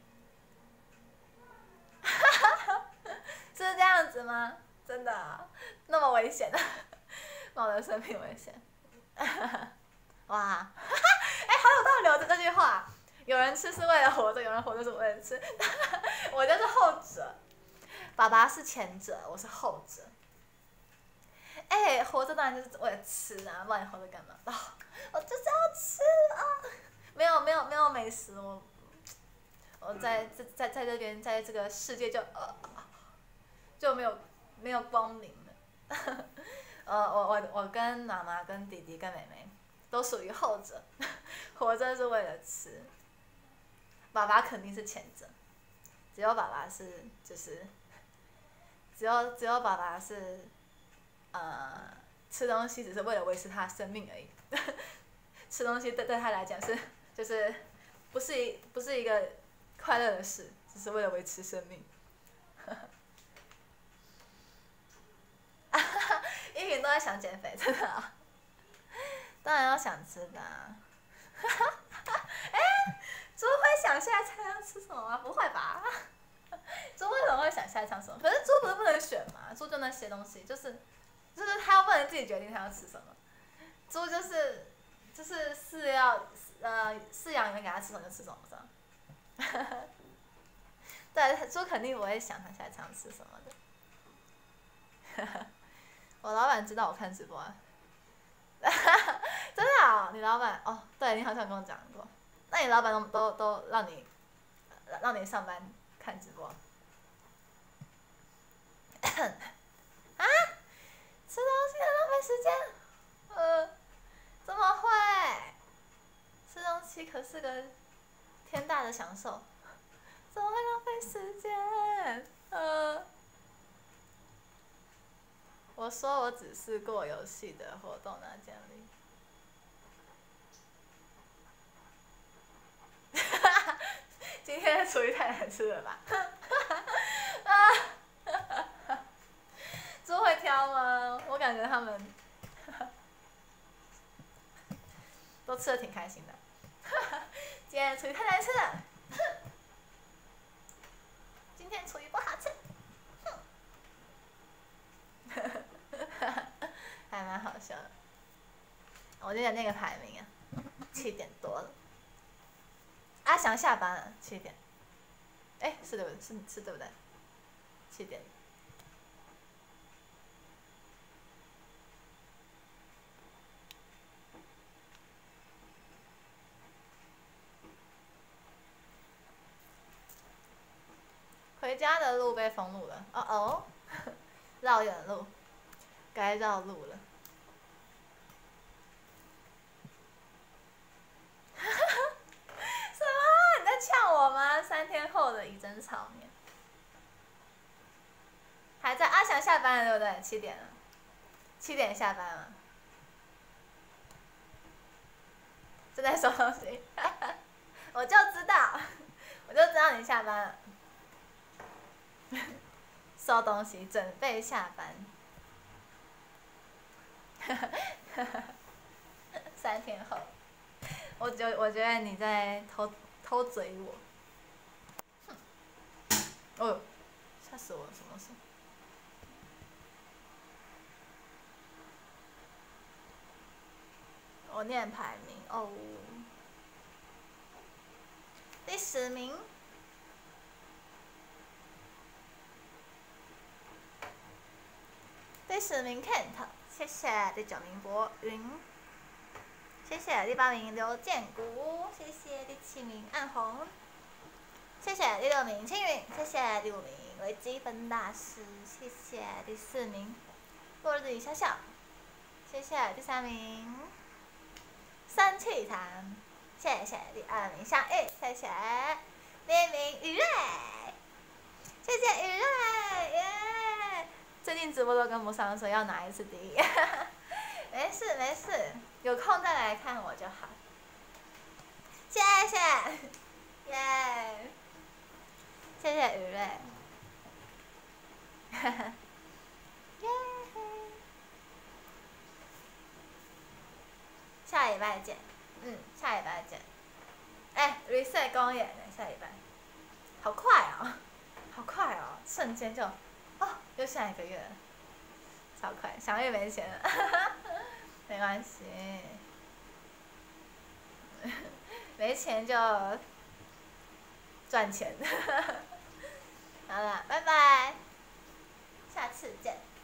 是这样子吗？真的、啊、那么危险？冒着生命危险，哇！哎、欸，好有道理哦，这句话。有人吃是为了活着，有人活着是为了吃。我就是后者。爸爸是前者，我是后者。哎、欸，活着当然就是为了吃啊，不然你活着干嘛？哦，我就是要吃啊！没有没有没有美食，我我在在在在这边，在这个世界就呃就没有没有光明了。呃，我我我跟妈妈、跟弟弟、跟妹妹都属于后者，活着是为了吃。爸爸肯定是前者，只有爸爸是就是。只有只有爸爸是，呃，吃东西只是为了维持他的生命而已。吃东西对对他来讲是就是不是一不是一个快乐的事，只是为了维持生命。一平都在想减肥，真的啊？当然要想吃的啊。哎、欸，猪会想下一餐要吃什么吗？不会吧？猪为什么会想下一餐什么？可是猪不是不能选嘛？猪就那些东西，就是就是它又不能自己决定它要吃什么。猪就是就是饲料呃饲养员给它吃什么就吃什么，这样。对，猪肯定不会想它下一餐要吃什么的。我老板知道我看直播、啊。真的啊、哦？你老板哦？对，你好像跟我讲过。那你老板都都都让你让你上班看直播？啊？吃东西很浪费时间？呃，怎么会？吃东西可是个天大的享受，怎么会浪费时间？呃，我说我只是过游戏的活动拿奖励。今天的厨艺太难吃了吧？啊！猪会挑吗？我感觉他们， 都吃的挺开心的。今天厨余太难吃了，今天厨余不好吃，还蛮好笑的。我今天那个排名啊，七点多了。阿翔下班了，七点。哎，是对不对？是是对不对？七点。回家的路被封路了，哦哦，绕远路，该绕路了。什么？你在呛我吗？三天后的一针炒面，还在阿翔下班了对不对？七点了，七点下班了，正在收东西，我就知道，我就知道你下班了。收东西，准备下班。三天后，我觉我觉得你在偷偷嘴我。哦，吓死我了！什么事？我念排名哦，第十名。第十名 Kent， 谢谢。第九名博云，谢谢。第八名刘建谷，谢谢。第七名暗红，谢谢。第六名青云，谢谢。第五名微积分大师，谢谢。第四名落日里笑笑，谢谢。第三名生气谈，谢谢。第二名相遇，谢谢。第一名雨瑞，谢谢雨瑞，耶！最近直播都跟不上，所以要拿一次第一。没事没事，有空再来看我就好。谢谢，耶！谢谢雨瑞。耶！下礼拜见，嗯，下礼拜见。哎 ，reset 公演呢，下礼拜。好快哦，好快哦，瞬间就。哦，又下一个月了，超快，想月没钱了，没关系，没钱就赚钱。好了，拜拜，下次见。